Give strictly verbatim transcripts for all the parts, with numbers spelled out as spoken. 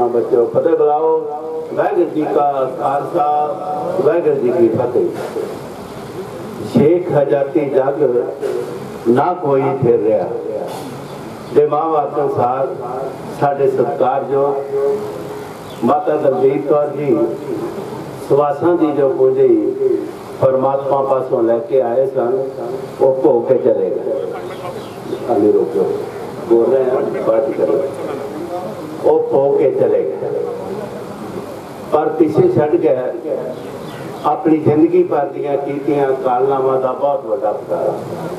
सुना बच्चों, फतेह बुलाओ। वाहिगुरू जी का खालसा, वाहिगुरू जी की फतेह। शेख हजाती जग ना कोई फिर रहा दे मां बाप अनुसार साढ़े सत्कारयोग माता दलजीत कौर जी सवासा की जो पूंजी परमात्मा पासों लैके आए सन, वो भो के चले गए। अभी रोको, बोल रहे हैं बात करो। वो भो के चले गए, पर पिछे छड़ गए अपनी जिंदगी भर दियां कीतियां कालनावां दा बहुत बड़ा पतारा।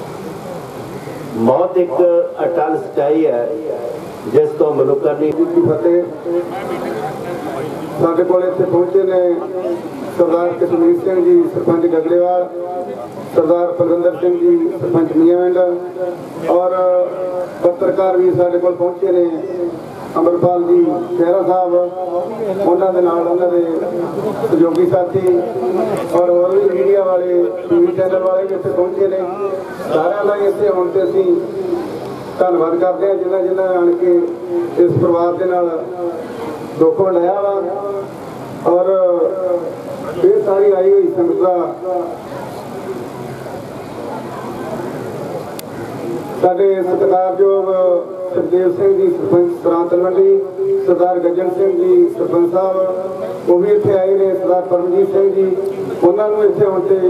मौत एक अटल सच्चाई है जिस तो मनुक्ख नहीं फतेह। साडे कोल इत्थे पहुंचे ने सरदार कश्मीर सिंह जी सरपंच गगड़ेवाल, सरदार बलविंदर सिंह जी सरपंच मियांविंड और पत्रकार भी साडे कोल पहुंचे ने अमरपाल जी खैरा साहब, उन्होंने उन्होंने सहयोगी साथी और और भी मीडिया वाले टीवी चैनल वाले भी इतने पहुंचे ने। सारे का इतने आने से असी धन्यवाद करते हैं जिन्हें जिन्हें आन के इस परिवार के नाल दुख वंडाया वा। और फिर सारी आई हुई संगत का साडे सत्कारयोग सुखदेव सिंह जी सरपंच सरां तलवंडी, सरदार गजन सिंह जी सरपंच साहब वो भी इतने आए ने, सरदार परमजीत सिंह जी उन्होंने इतने आने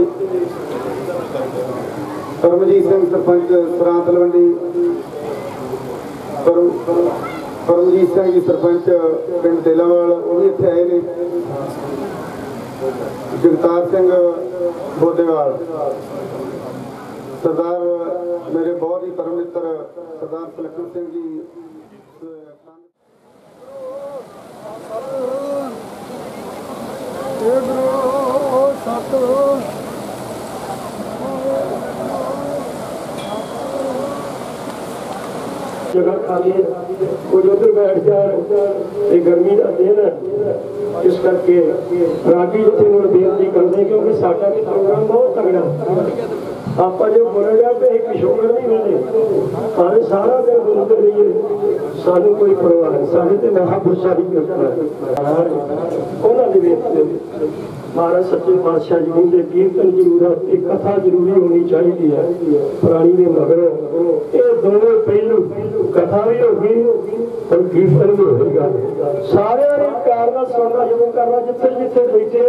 परमजीत सिंह सरपंच सरां तलवंडी, परमजीत सिंह जी सरपंच पिंड तेलावाल वो भी इतने आए ने, जगतार सिंह बोदेवाल, सरदार मेरे बहुत ही परम मित्र सरदार सुलक्षण सिंह जी। जगह खाली कुछ उधर बैठ जाए, गर्मी का दिन इस करके रागी जिथे बेनती करते क्योंकि साडा भी प्रोग्राम बहुत तगड़ा। आप जो बोलेगा कि एक पिछोकड़ नहीं मिले पर सारा दिन गुरुद रहिए, सानू कोई परवाह नहीं, साढ़े तो महापुरुषा ही उन्होंने महाराज सच्चे पातशाह जी कहते कीर्तन जरूरत, एक कथा जरूरी होनी चाहिए है। पुरानी के मगर ये दोनों पहलू कथा भी होगी और कीर्तन भी होगा। सारे कार सुनना जो करना जिथे जिथे बैठे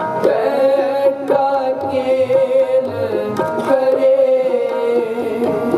करे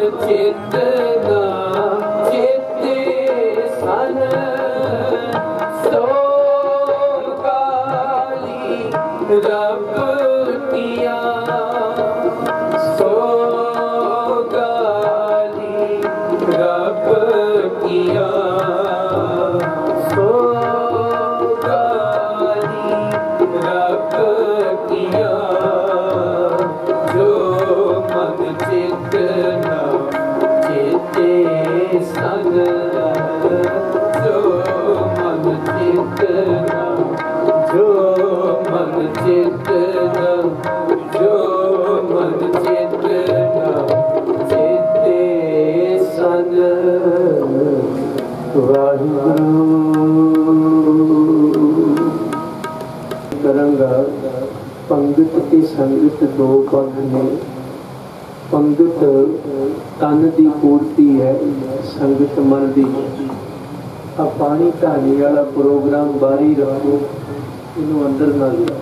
चेतना चेते सन सो काली रब किया सो काली रब किया सो काली रब किया जो मन चेतना चेते सन जो मन चेतना जो मन चेतना जो मन चेतना चेते सन वाहिगुरु करांगा पंगत की संगत दो पंग ने पंगत तन की पूर्ति है संगत मन की आ पानी ढाणी वाला प्रोग्राम बारी रखो इनू अंदर ना लिया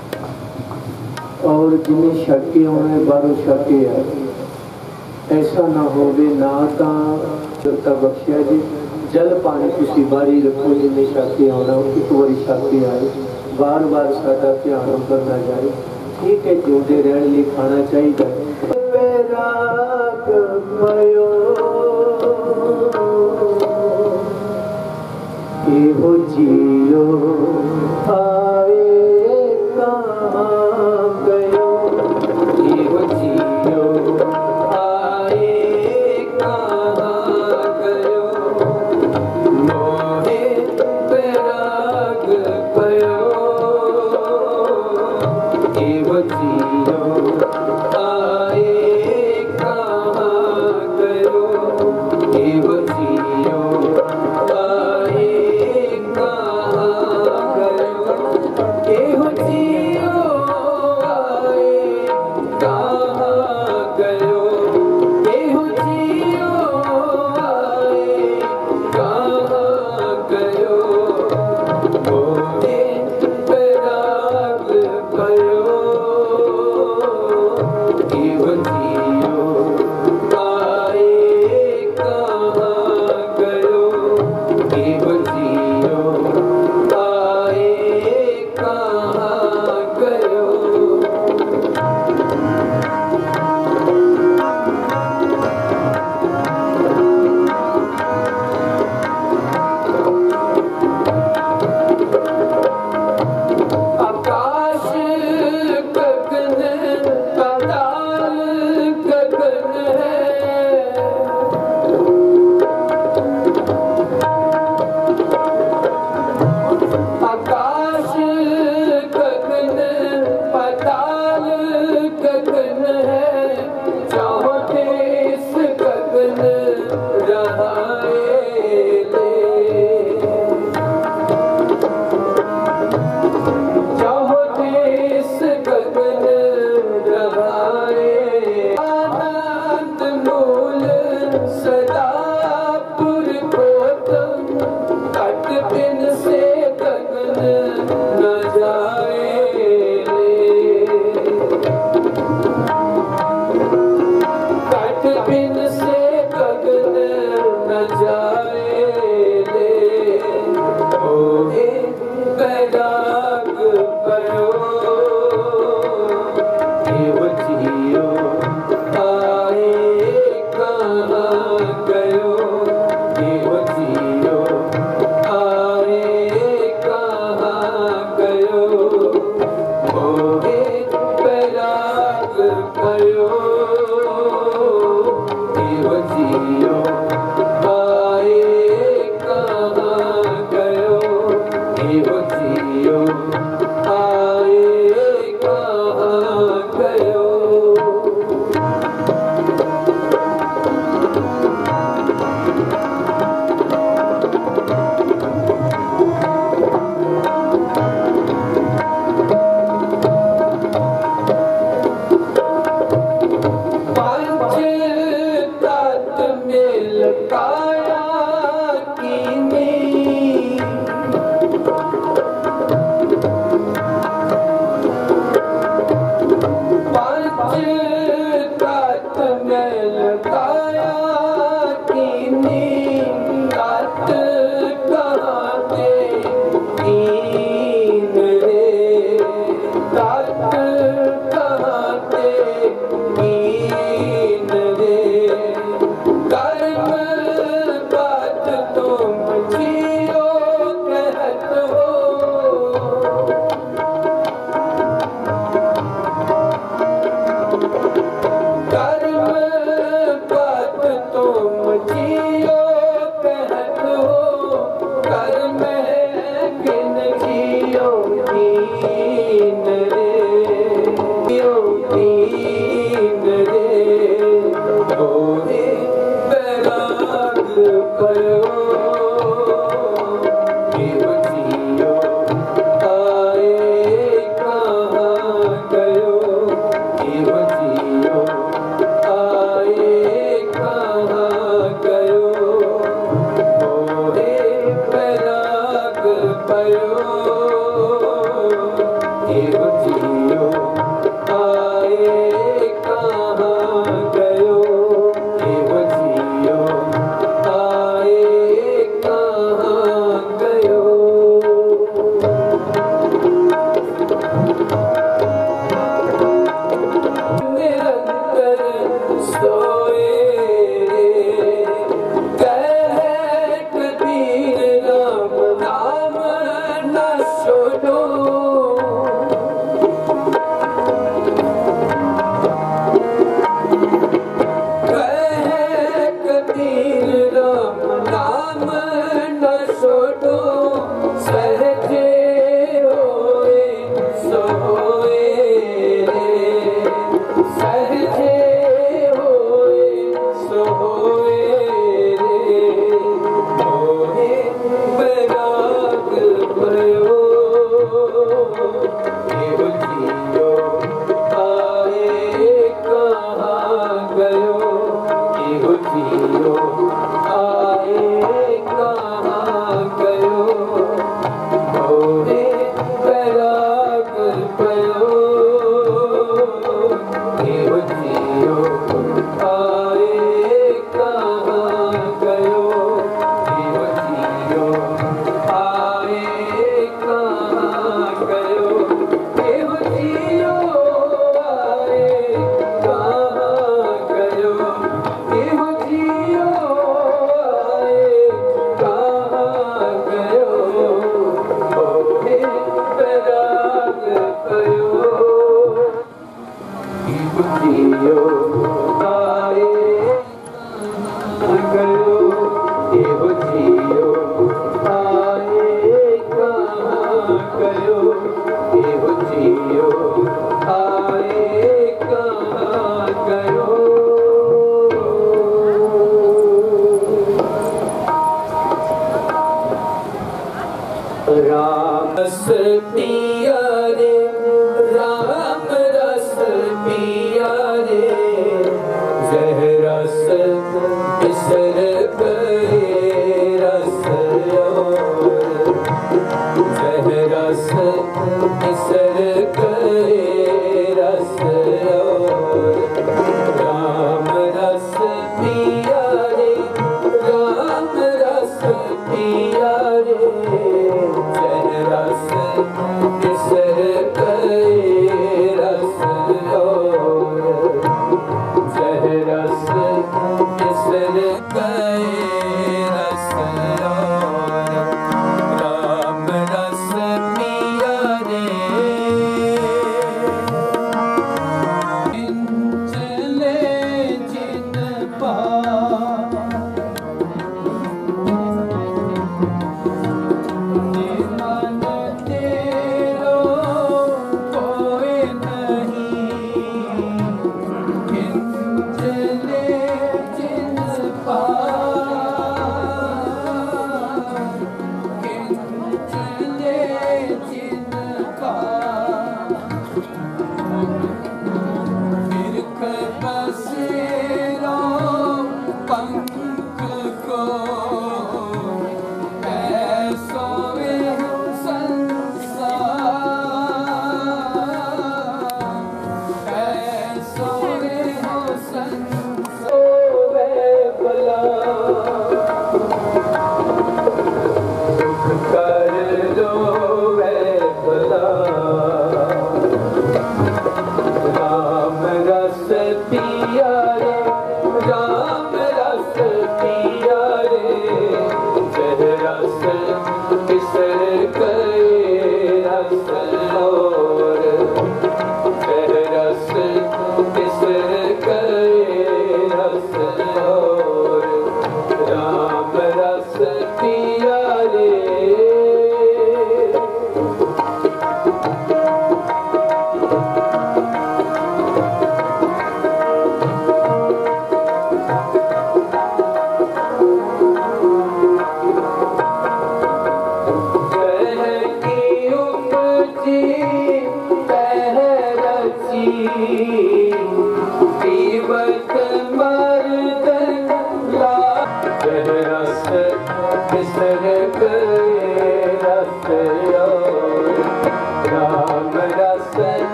और जिन्हें छक के आना है बाहरों छक के आए ऐसा ना होवे ना तो बख्शिया जी जल पानी तुसी बारी रखो जिन्हें छक के आना एक बार छक के आए बार बार साडा ध्यान उधर ना जाए ठीक है जिंदे रहने लिए खाना चाहिए एहो जियो आए कहाँ गयो एहो जियो आए कहाँ गयो मोहे पैराग पयो एहो जियो आए कहाँ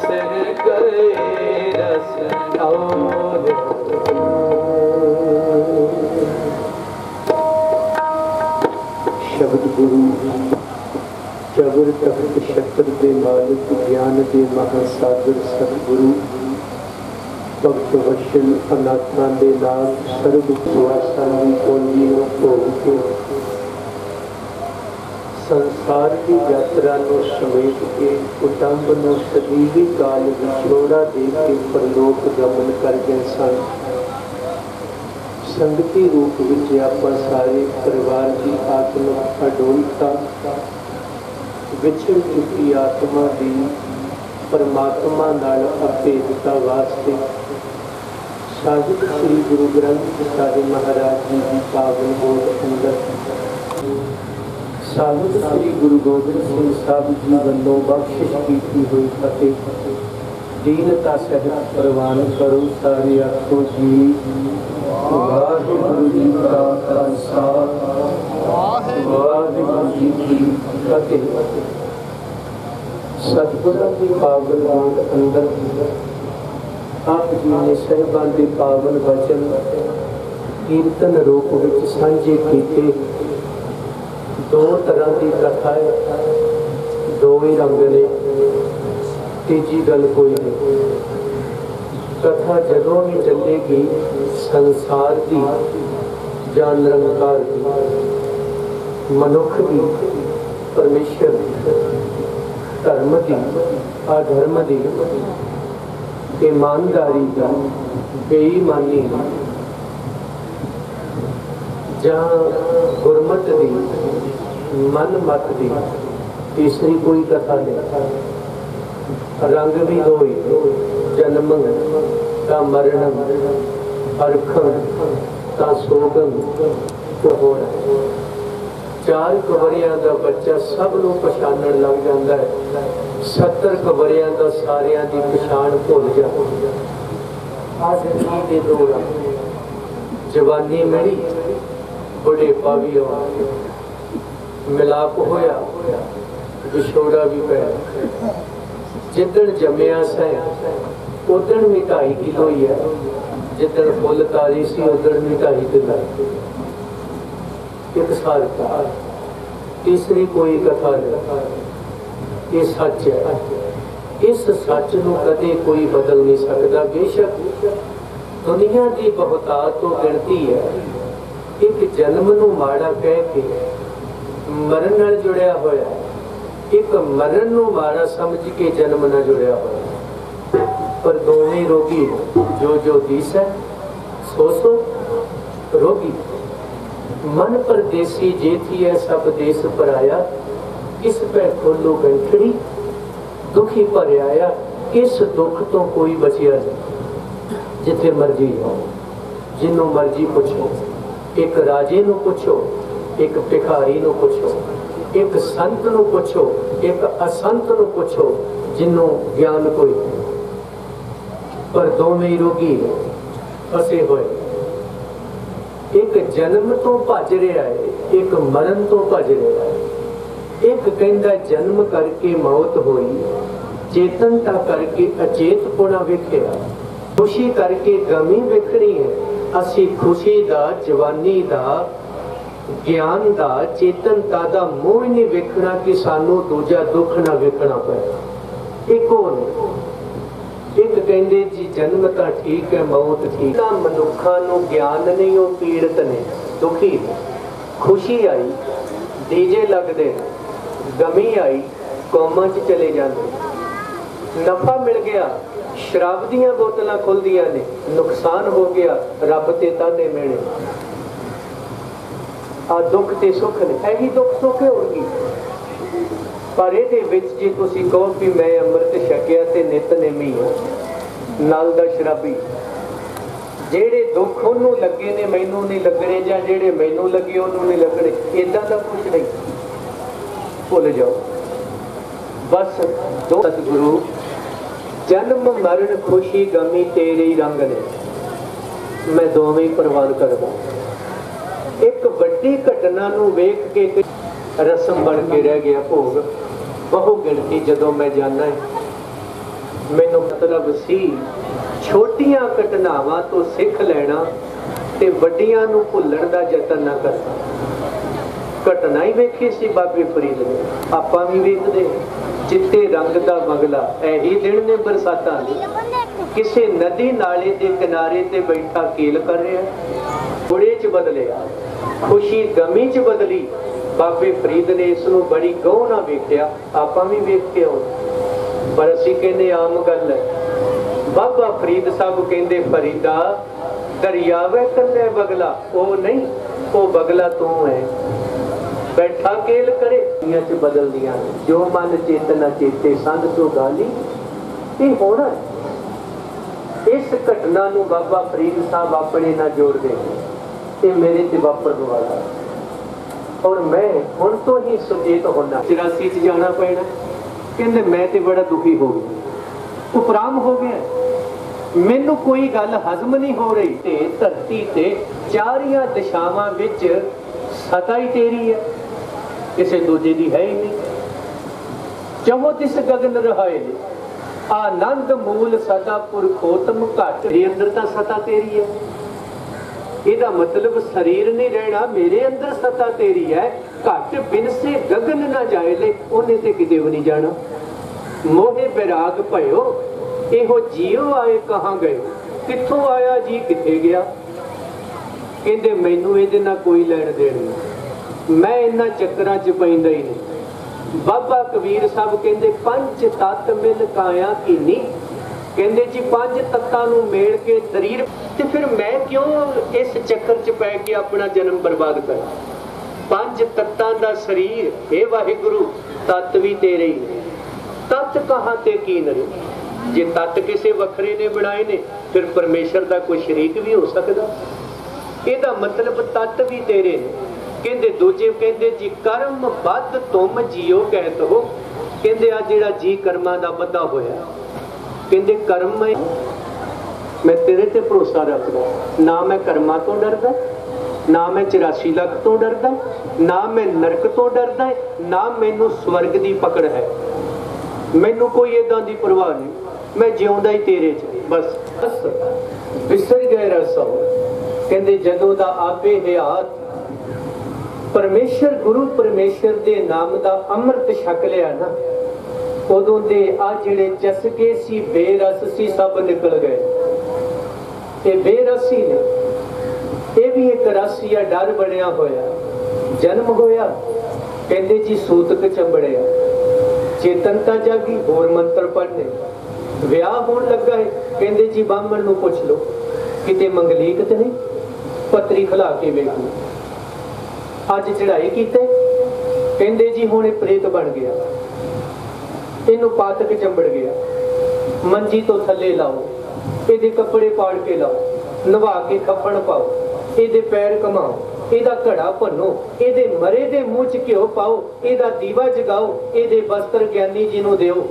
बिसर गए रस और शब्द गुरु जबर तख्त शक्र दे मालिक ज्ञान दे महासागर सतगुरु भगत वचन अनाथां दे नाथ सर्व सुआसां दी पूंजी नूं भोग के संसार की यात्रा नूं समेट के कुटुंब नूं सजीवी काल विछोड़ा दे के परलोक गमन कर गए सन। संगती रूप विच आपां सारे परिवार की आत्मिक अडोलता विछड़ चुकी आत्मा दी परमात्मा नाल अभेदता वास्ते साहिब श्री गुरु ग्रंथ साहिब महाराज जी की पावन गोद अंदर साहिब श्री गुरु गोबिंद सिंह साहब जी वल्लों बख्शिश की हुई फतेह दीनता सहित प्रवान करो सारे आखो जी वाहिगुरु जी का खालसा वाहिगुरु जी की फतेह। सतगुरु की पावन गोद अंदर आप जी ने साहिबां दे पावन वचन कीर्तन रूप विच सांझे कीते। दो तरह की कथा है, दो ही रंग ने, तीजी गल कोई नहीं। कथा जदों भी चलेगी संसार की जां निरंकार की, मनुख की, परमेश्वर की, धर्म की, अधर्म की, ईमानदारी का, बेईमानी का, जहाँ गुरमत दी, मन मत दी, तीसरी कोई कथा नहीं। रंग भी दो ही, जन्म का मरण, अरखम का सोगम तो होना। चार कवरियां का बच्चा सब लोग पछाणन लग जाता है, सत्तर कवरियां का सारियां की पछाण भुल जाती है। आज के दौर जवानी मिली, बुढ़ेपा भी आ, मिलाप होया, विछोड़ा भी पाया। जिदन जमिया सै उदन भी ढाई किलो ही है, जिदन फुल तारी सी उदन भी ढाई किलो। एक साल का तीसरी कोई कथा नहीं। ये सच है, इस सच को कदे कोई बदल नहीं सकता। बेशक दुनिया की बहुतात तो गिनती है, एक जन्म नूं माड़ा कह के मरण नाल जुड़िया होया, एक मरण नूं माड़ा समझ के जन्म नाल जुड़िया होया। पर दोवें रोगी जो जो दिस है सो सो रोगी। मन परदेसी जेथी है सब देश पराया, इस पे खोलो गंठड़ी दुखी पर आया। इस दुख तो कोई बचिया नहीं। जिथे मर्जी हो, जिन्हों मर्जी पूछो, एक राजे नू पूछो, एक भिखारी नू पूछो, एक संत नू पूछो, एक असंत नू पूछो, जिन्हों ज्ञान कोई, पर दोवें रोगी फसे हुए। एक जन्म तो भज रहा है, एक मरण तो भज रहा है। एक कहता जन्म करके मौत हुई, चेतनता करके अचेतपुणा विखिया, खुशी करके गमी विखनी है। असी खुशी दा, जवानी दा, ज्ञान दा, चेतनता दा मोह नहीं विखना कि सानू दूजा दुख ना विखना पे। एक हो एक कहते जी जन्म तो ठीक है, मौत ठीक। मनुखा नू ज्ञान नहीं, वो पीड़ित ने, दुखी ने। खुशी आई डीजे लगते, गमी आई कौमां च चले जाते। नफा मिल गया, शराब दियां बोतलां खुलदियां ने। नुकसान हो गया, रब ते ताने मेणे। आ दुख ते सुख ने, यही दुख सुख होगी। पर ये जे तुसी कहो कि मैं अमृत छकिया ते नितनेमी हाँ, नाल दा शराबी, जेड़े दुख उन्होंने लगे ने मैनू नहीं लगने, या जेड़े मैनू लगे उन्होंने नहीं लगने, इदा का कुछ नहीं। भुल जाओ बस। दो सतगुरु जन्म मरण खुशी गमी तेरे ही रंग ने, मैं दोवें ही प्रवान करदा। एक वड्डी घटना नू वेख के रस्म बन के रह गया भोग। बहु गिनती जदों मैं जाना है मैनू मतलब सी छोटियां घटनावां तो सिख लेना ते वड्डियां नू भुल्लण दा यतन ना करना। घटना ही वेखी सी बाबे फरीद ने, आपां भी वेखदे। चिट्टे रंग दा बगला यही दिन ने बरसातां दे, किसे नदी नाले दे किनारे ते बैठा केल कर रहा। बुढ़े च बदलिया, खुशी गमी च बदली। बाबे फरीद ने इसनू बड़ी गौह ना वेख्या, आपां भी वेख के आउं, पर असीं कहने आम गल है। बाबा फरीद साहब कहंदे फरीदा दरियावे कन्ने बगला ओ नहीं, ओ बगला तू है। बैठा केल करे दुनिया च बदल दियां, जो मन चेतना चेते संत तो गाली ये होना। इस घटना नू बाबा फरीद साहब अपने ना जोड़ दे, ये मेरे ते वापरन वाला। और मैं हुण तो ही सुचेत होना। चौरासी च जाना पैना, कहंदे मैं ते बड़ा दुखी हो गया, उपराम हो गया, मैनू कोई गल हजम नहीं हो रही। ते धरती ते चारियां दिशावां विच सता ही तेरी है, किसी दूजे दी है ही नहीं। चहो तिस गगन रहाए ने, आनंद मूल सदा पुरखोतम घट। मेरे अंदर तां सता तेरी है, ਇਹਦਾ मतलब शरीर नहीं रहना, मेरे अंदर सत्ता तेरी है। घट बिन से गगन ना जाए ले, उन्हें ते किते भी नहीं जाना। मोहे बैराग भयो एहो जियो आए कहाँ गए, कित्थों आया जी किथे गया। कहंदे मैनू इहदे नाल कोई लैण देण नहीं, मैं इन्हां चक्करां च पैंदा ही नहीं। बाबा कबीर साहब कहंदे पंज तत्त मिल काया कीनी, कहंदे जी पंज तत्तां नूं मेल के शरीर। ते फिर मैं क्यों इस चक्कर च पै के अपना जन्म बर्बाद करा। पंज तत्तां दा शरीर, हे वाहिगुरु तत्त भी तेरे ही, तत्त कहां ते की नरे। जे तत्त किसे वखरे ने बनाए ने, फिर परमेश्वर दा कोई शरीक भी हो सकदा। ਇਹਦਾ मतलब तत्त भी तेरे ने। कहंदे दूजे कहंदे जी कर्म बद तुम जियो कहत हो। कहंदे आ जिहड़ा जी कर्मां दा बद्धा होया, कहंदे कर्म मैं तेरे ते भरोसा रखदा, ना मैं कर्मां तो डरदा, ना मैं चौरासी लाख तो डरदा, ना मैं नरक तो डरदा, ना मैनू स्वर्ग दी पकड़ है। मैनू कोई इदां दी परवाह नहीं, मैं जिउंदा ही तेरे च बस। बस विसर गए रसो। कहंदे जदों दा आपे हयात परमेश्वर गुरु परमेश्वर दे नाम दा अमृत छक लिया ना, उदों दे आ जिहड़े चसके सी बेरस सी सब निकल गए। ये बेरसी ने, ये भी एक रसिया डर बनया होया। जन्म होया कहंदे जी सूतक चंबड़िया, चेतनता जागी होर मंत्र पढ़ने, विआह होण लगा है कहंदे जी बामण नूं पुछ लो किते मंगलीक ते नहीं, पत्री खिला के वेख लो। अज चढ़ाई कीते कहंदे जी हुण इह प्रेत बन गया, इनू पातक चंबड़ गया, मंजी तो थले लाओ, ਇਹਦੇ ਕੱਪੜੇ ਪਾੜ ਕੇ ਲਾਓ, ਨਵਾ ਕੇ ਖੱਪਣ ਪਾਓ, ਇਹਦੇ ਪੈਰ ਕਮਾਓ, ਇਹਦਾ ਘੜਾ ਭੰਨੋ, ਇਹਦੇ ਮਰੇ ਦੇ ਮੂੰਹ 'ਚ ਘਿਓ ਪਾਓ, ਇਹਦਾ ਦੀਵਾ ਜਗਾਓ, ਇਹਦੇ ਵਸਤਰ ਗਿਆਨੀ ਜੀ ਨੂੰ ਦਿਓ।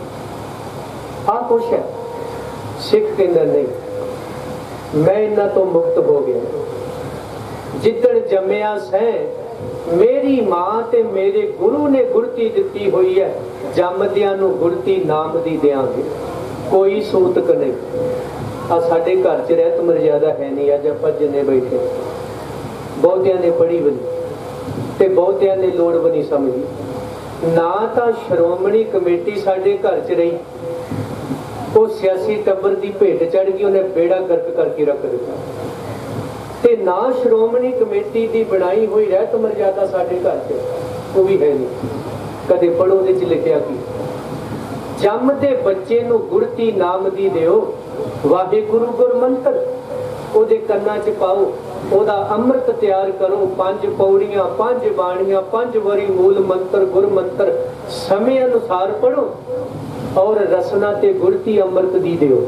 ਆ ਕੁਛ ਹੈ। ਸਿੱਖ ਕਹਿੰਦਾ ਨਹੀਂ, ਮੈਂ ਇਹਨਾਂ ਤੋਂ ਮੁਕਤ ਹੋ ਗਿਆ। ਜਿੱਦਣ ਜੰਮਿਆ ਸੈਂ ਮੇਰੀ ਮਾਂ ਤੇ ਮੇਰੇ ਗੁਰੂ ਨੇ ਗੁਰਤੀ ਦਿੱਤੀ ਹੋਈ ਹੈ, ਜੰਮਦਿਆਂ ਨੂੰ ਗੁਰਤੀ ਨਾਮ ਦੀ ਦਿਆਂਗੇ, कोई सूतक नहीं। आ साडे घर च रहत मर्यादा है नहीं। अज आपां जिन्ने बैठे बहुतियां ने पढ़ी भी नहीं ते बहुतियां ने लोड़ भी नहीं समझी। ना तो श्रोमणी कमेटी साडे घर च रही, वो सियासी टब्बर की भेट चढ़ गई, उन्हें बेड़ा गर्क करके रख दिता। ते ना श्रोमणी कमेटी की बनाई हुई रहत मर्यादा साडे घर च, वो भी है नहीं। कदे पढ़ो उहदे च लिखिया की जमदे बच्चे नूं गुरती नाम दी दिओ, वाहिगुरु गुर मंत्र ओदे कन्नां च पाओ, ओदा अमृत तैयार करो। पंज पौड़ियां, पंज बाणियां, पंज वरी मूल मंत्र गुर मंत्र समय अनुसार पढ़ो और रसना ते गुरती अमृत दी दिओ।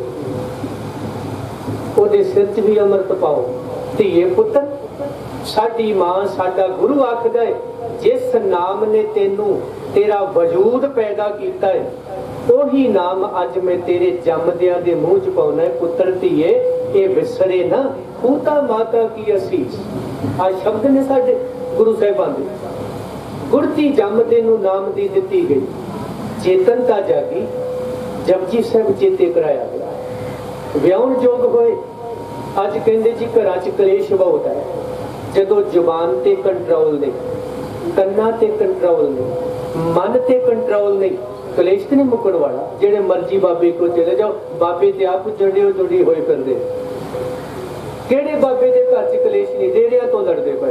ओदे सिर च भी अमृत पाओ। धीए पुत्र साडी मां साडा गुरु आखदा है, जिस नाम ने तेनू तेरा वजूद पैदा कीता है, ਉਹੀ नाम अज मैं तेरे जमदियां दे मूँह च पाउना है। पुत्र धीए ये विसरे ना पूता माता की असीस। आ शब्द ने साडे गुरु साहिबान दे। गुरती जमदे नूं नाम दी दित्ती गई, चेतनता जागी, जपजी साहब चेते कराया गया। ਵਿਆਹੁਣ जोग होए अज कहते जी घर च कलेश बहुत है। जदों जुबान ते कंट्रोल नहीं, कन्ना ते कंट्रोल नहीं, मन ते कंट्रोल नहीं, कलेश तो नहीं मुकण वाला। जेड़े मर्जी बाबे को चले जाओ, बाबे ते आप जड़ियो जुड़ी होए फिरदे। किहड़े बाबे दे घर च कलेश नहीं, डेरिया तो लड़ते पे,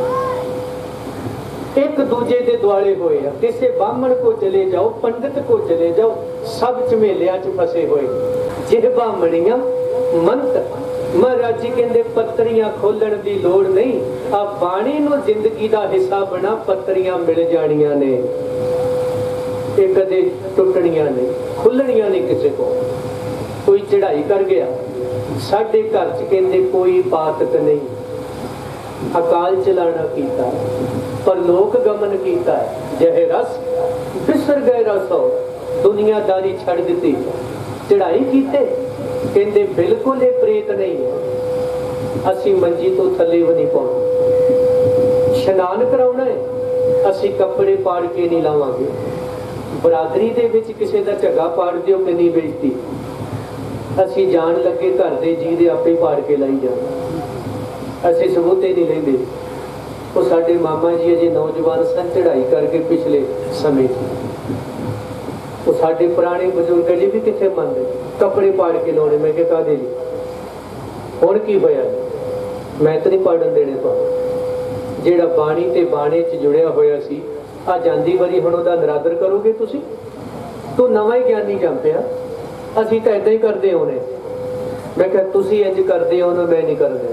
एक दूजे दे दुआले होए। किसी बामण को चले जाओ, पंडित को चले जाओ, सब झमेलिया च फसे होए। जिह बामणियां मंत्र महाराज जी कहते पत्तरियां खोलण दी लोड़ नहीं, आ बाणी नूं जिंदगी दा हिस्सा बना, पत्तरियां मिल जानियां ने, ये कदे टुटणियां नहीं, खुलणियां नहीं। किसी को कोई चढ़ाई कर गया, साडे घर च कहते कोई पातक नहीं, अकाल चलाना कीता, पर लोक गमन कीता है। जहे रस बिसर गए रस हो, दुनियादारी छड़ दी, चढ़ाई कीते कहते बिल्कुल ये प्रेत नहीं है। असी मंजी तो थले भी नहीं पाउंदे, शनान कराउणा है, असी कपड़े पाड़ के नहीं लावांगे। बरादरी दे विच किसी दा झगा पाड़ दिओ कि नहीं बेइज्जती, असी जान लगे घर दे जी दे आपे पाड़ के लाई जाना, असी सबूते नहीं लेंदे। वो साडे मामा जी अजे नौजवान सन, चढ़ाई करके पिछले समय वो साडे पुराने बजुर्ग जी भी किथे मनदे कपड़े पाड़ के लाने। मैं क्या कादे जी हुण की होया, मैं तो नहीं पाड़न देने तुहानूं। जेड़ा बाणी ते बाणे च जुड़िया होया सी, आ जांदी वारी हुण ओहदा निरादर करोगे तुसी? तू नवां ही ज्ञानी जम पिया, असीं तां इदां ही करदे होने। मैं क्या तुसी इंज करदे हो, मैं नहीं करदे।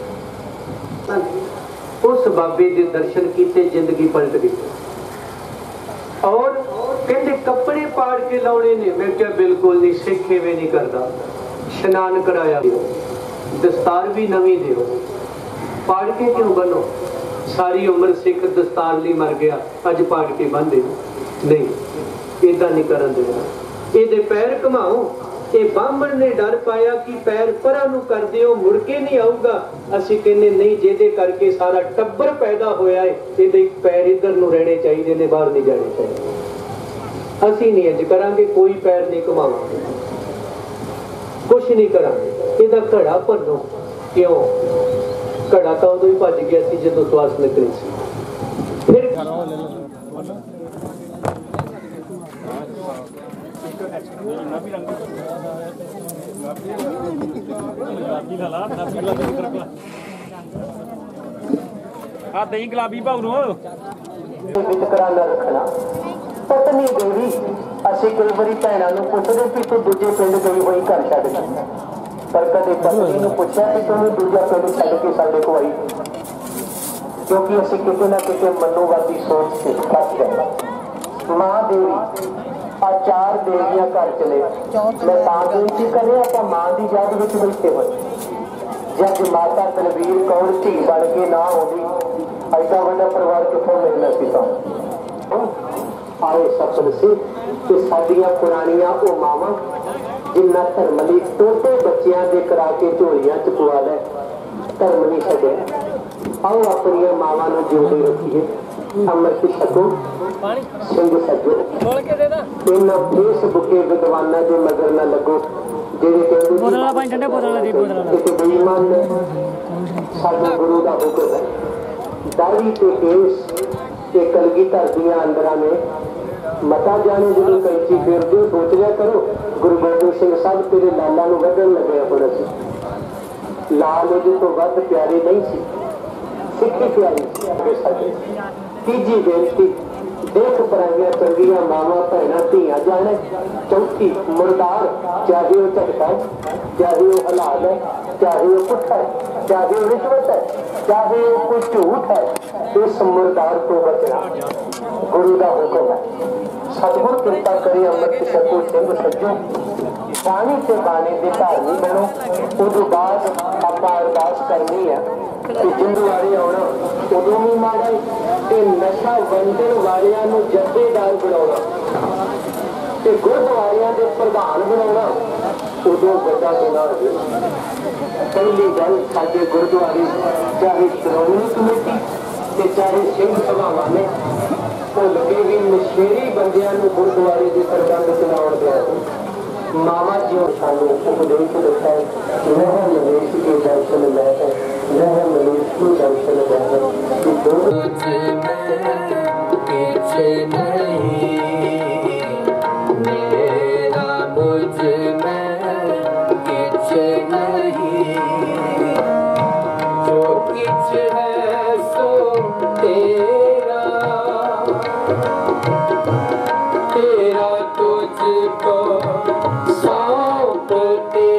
उस बाबे दे दर्शन कीते, जिंदगी पलट गई। और कहते कपड़े पाड़ के लाने ने, मैं क्या बिल्कुल नहीं, सिख इवें नहीं करता। शनान कराया दिओ, दस्तार भी नवी दिओ, पाड़ के क्यों बनो? सारी उम्र सिख दस्तार लिए मर गया, अज पाड़ के बन दे नहीं, इदा नहीं करन देना। इहदे पैर घुमाओ। ये बामण ने डर पाया कि पैर परा नूं कर दिओ, मुड़ के नहीं आऊगा। असीं कहने नहीं, जेदे करके सारा टब्बर पैदा होया है, इहदे पैर इधर नूं रहने चाहिए ने, बाहर नहीं जाने चाहिए। असीं नहीं इंज करांगे, कोई पैर नहीं घुमावांगे, कुछ नहीं करांगे। इहदा घड़ा भन्नो। क्यों? घड़ा तो उदों ही भज गया सी जदों श्वास निकली सी। फिर आ दही गुलाबी भाव नो वितकरा न रखना। पत्नी देवी असीं कई बारी भैणां नूं पुछदे कि तूं दूजे पिंड गई होई घर छड्ड के, पर कदे पत्नी नूं पुछिआ कि तूं दूजा पिंड छड्ड के साडे कोल आई? क्योंकि असीं किते ना किते मनोवादी सोच से फस गए। मां देवी आ चार देवियां घर चले, मैं तां बेनती करिआ आपां मां दी याद विच बैठे होए। जब माता तलवीर कौर धी बन के ना आउंदी, ऐसा वड्डा परिवार कित्थों मिलना सी। तां आए सफल से कि साडियां पुरानियां ओ मावां जिन्ना धर्म लई टोटे बच्चियां दे करा के झोलियां च पवा लै, धर्म नहीं छड्डिआ। आओ अपनियां मावां नूं जिउंदे रखीए। अमृत छको, सिंध सजो। इन्हां फेसबुके विद्वानां दे मगर ना लगो, जेड़े कहंदे कि बेईमान ने। साडे गुरु दा हुक्म है, दाढ़ी ते केस ते कलगीधर दियां अंदरां ने मता जाने जो कैंची फेरदे हो, सोच लिया करो गुरु गोबिंद सिंह साहब तेरे लाला नूं वढण लगे अपने सी। लाल उहदे तो वध प्यारे नहीं सी, सिक्खी प्यारी सी। तीजी बेनती, देख पराइयां चंगियां मावां भैणां धीआं जाने। चौथी मुर्दार, चाहे वह झटका है, चाहे वह हलाल है, चाहे वह पुट्ठा है, चाहे वह रिश्वत है, चाहे वह कोई झूठ है, इस मुर्दार को बचना गुरु का हुक्म है। सतगुर कृपा करे अमृत छको, सिंध सज्जो। पानी से पानी के धारनी बनो। उदों बाद आपां अरदास करनी है कि जिंद वाले आना उदों भी माड़ा ते नशा वंडण वालियां नूं जथेदार बनाउणा ते गुरुद्वारियां दे प्रधान बनाउणा उदों वड्डा गुनाह है। पहली गल, साडे गुरुद्वारे चाहे श्रोमणी कमेटी ते चाहे सिंह सभावां ने भुल के भी नशेड़ी बंदियां नूं गुरुद्वारे दे सरबंध चलाउण दिया। मामा जी सानू उपदेश दिता है, वह मनुष्य के दर्शन में है, वह मनुष्य के दर्शन में है कि कुछ नहीं मेरा मुझ में कुछ नहीं, जो कुछ है सो तेरा, तेरा तुझको सौंप दे,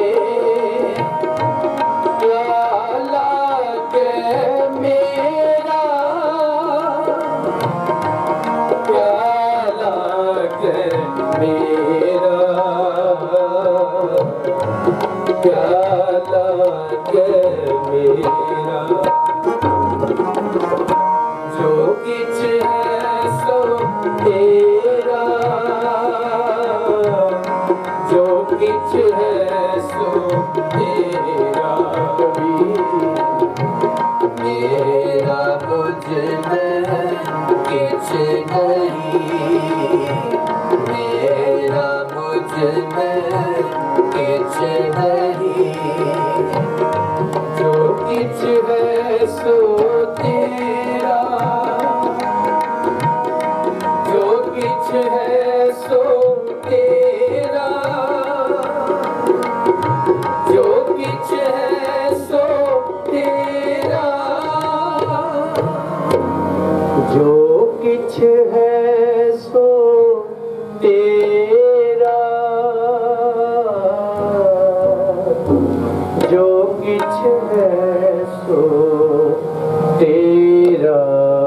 क्या लागे मेरा, क्या लागे मेरा, क्या लागे मेरा, जो कुछ है सो तेरा, जो कुछ है सो तेरा, मेरा मुझ में कुछ नहीं, मेरा मुझ में कुछ नहीं, जो कुछ है सो तेरा, जो कुछ है सो तेरा, जो कुछ है सो तेरा, जो कुछ है सो तेरा, जो कुछ है सो तेरा।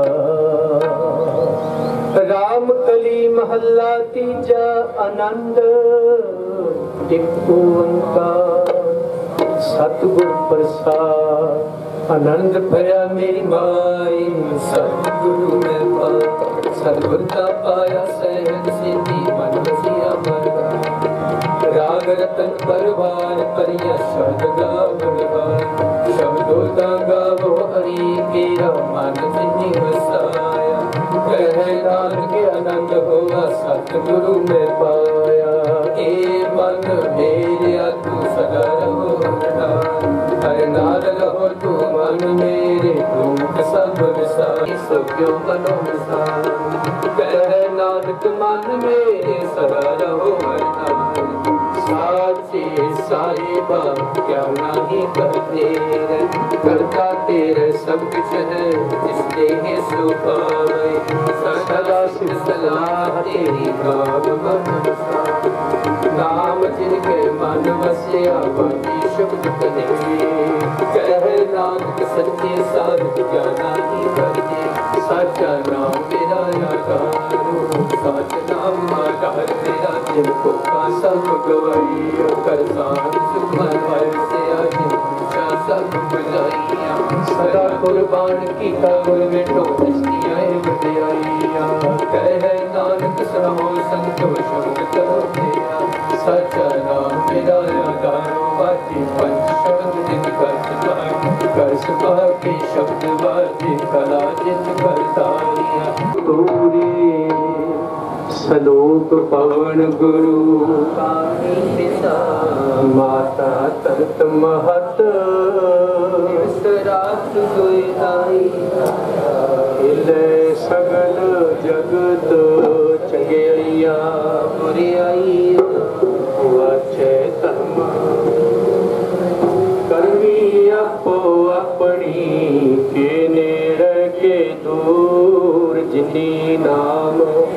राम कली महला तीजा आनंद एक ओंकार सतगुर प्रसाद, आनंद भया मेरी माई सतगुरु में पा, सतगुर का पाया सहज सिद्धि मन बसिया मरगा, राग रतन परवार परिया शब्द गावनवार, शब्दों का गावो हरि मेरा मन सिद्धि वसाया, कह नानक आनंद होगा सतगुरु में पाया, ए मन मेरे तू सदा रहो हर नाल रहो तू मन मेरे, दुख सब विसार सो क्यों मनो विसार, कह नानक मन मेरे सदा रहो हर नाल, साचे साहिबा क्या नहीं करते रे, करता तेरे सब कुछ है जिसने है सो पावे, सदा सिर सलाह तेरी काम मन नाम जिनके मन वसिया बाकी शब्द कहे, कह नानक सच्चे साध क्या नहीं करते, सच्चा नाम मेरा यादारो, सच नाम आधार मेरा जिनको का सब गवाई, करसान सुखमन से आजिन पूछा सब बुझाइया, सदा कुर्बान की काबुल में तो हस्तियाँ बधाइया, कह नानक सहो संतोष शब्द करो तेरा, सच्चा नाम मेरा यादारो बाजी पंच शब्द जिन कर सका, कर सका के शब्द बाजी कला जिन करतारिया, तूरी सलोक पवन गुरु पिता माता तरत महत, रात हिले सगल जगत चंगेरिया बुरियाई, वाचे धर्म करमी अपो अपनी के नेड़ के दूर, जिनी नाम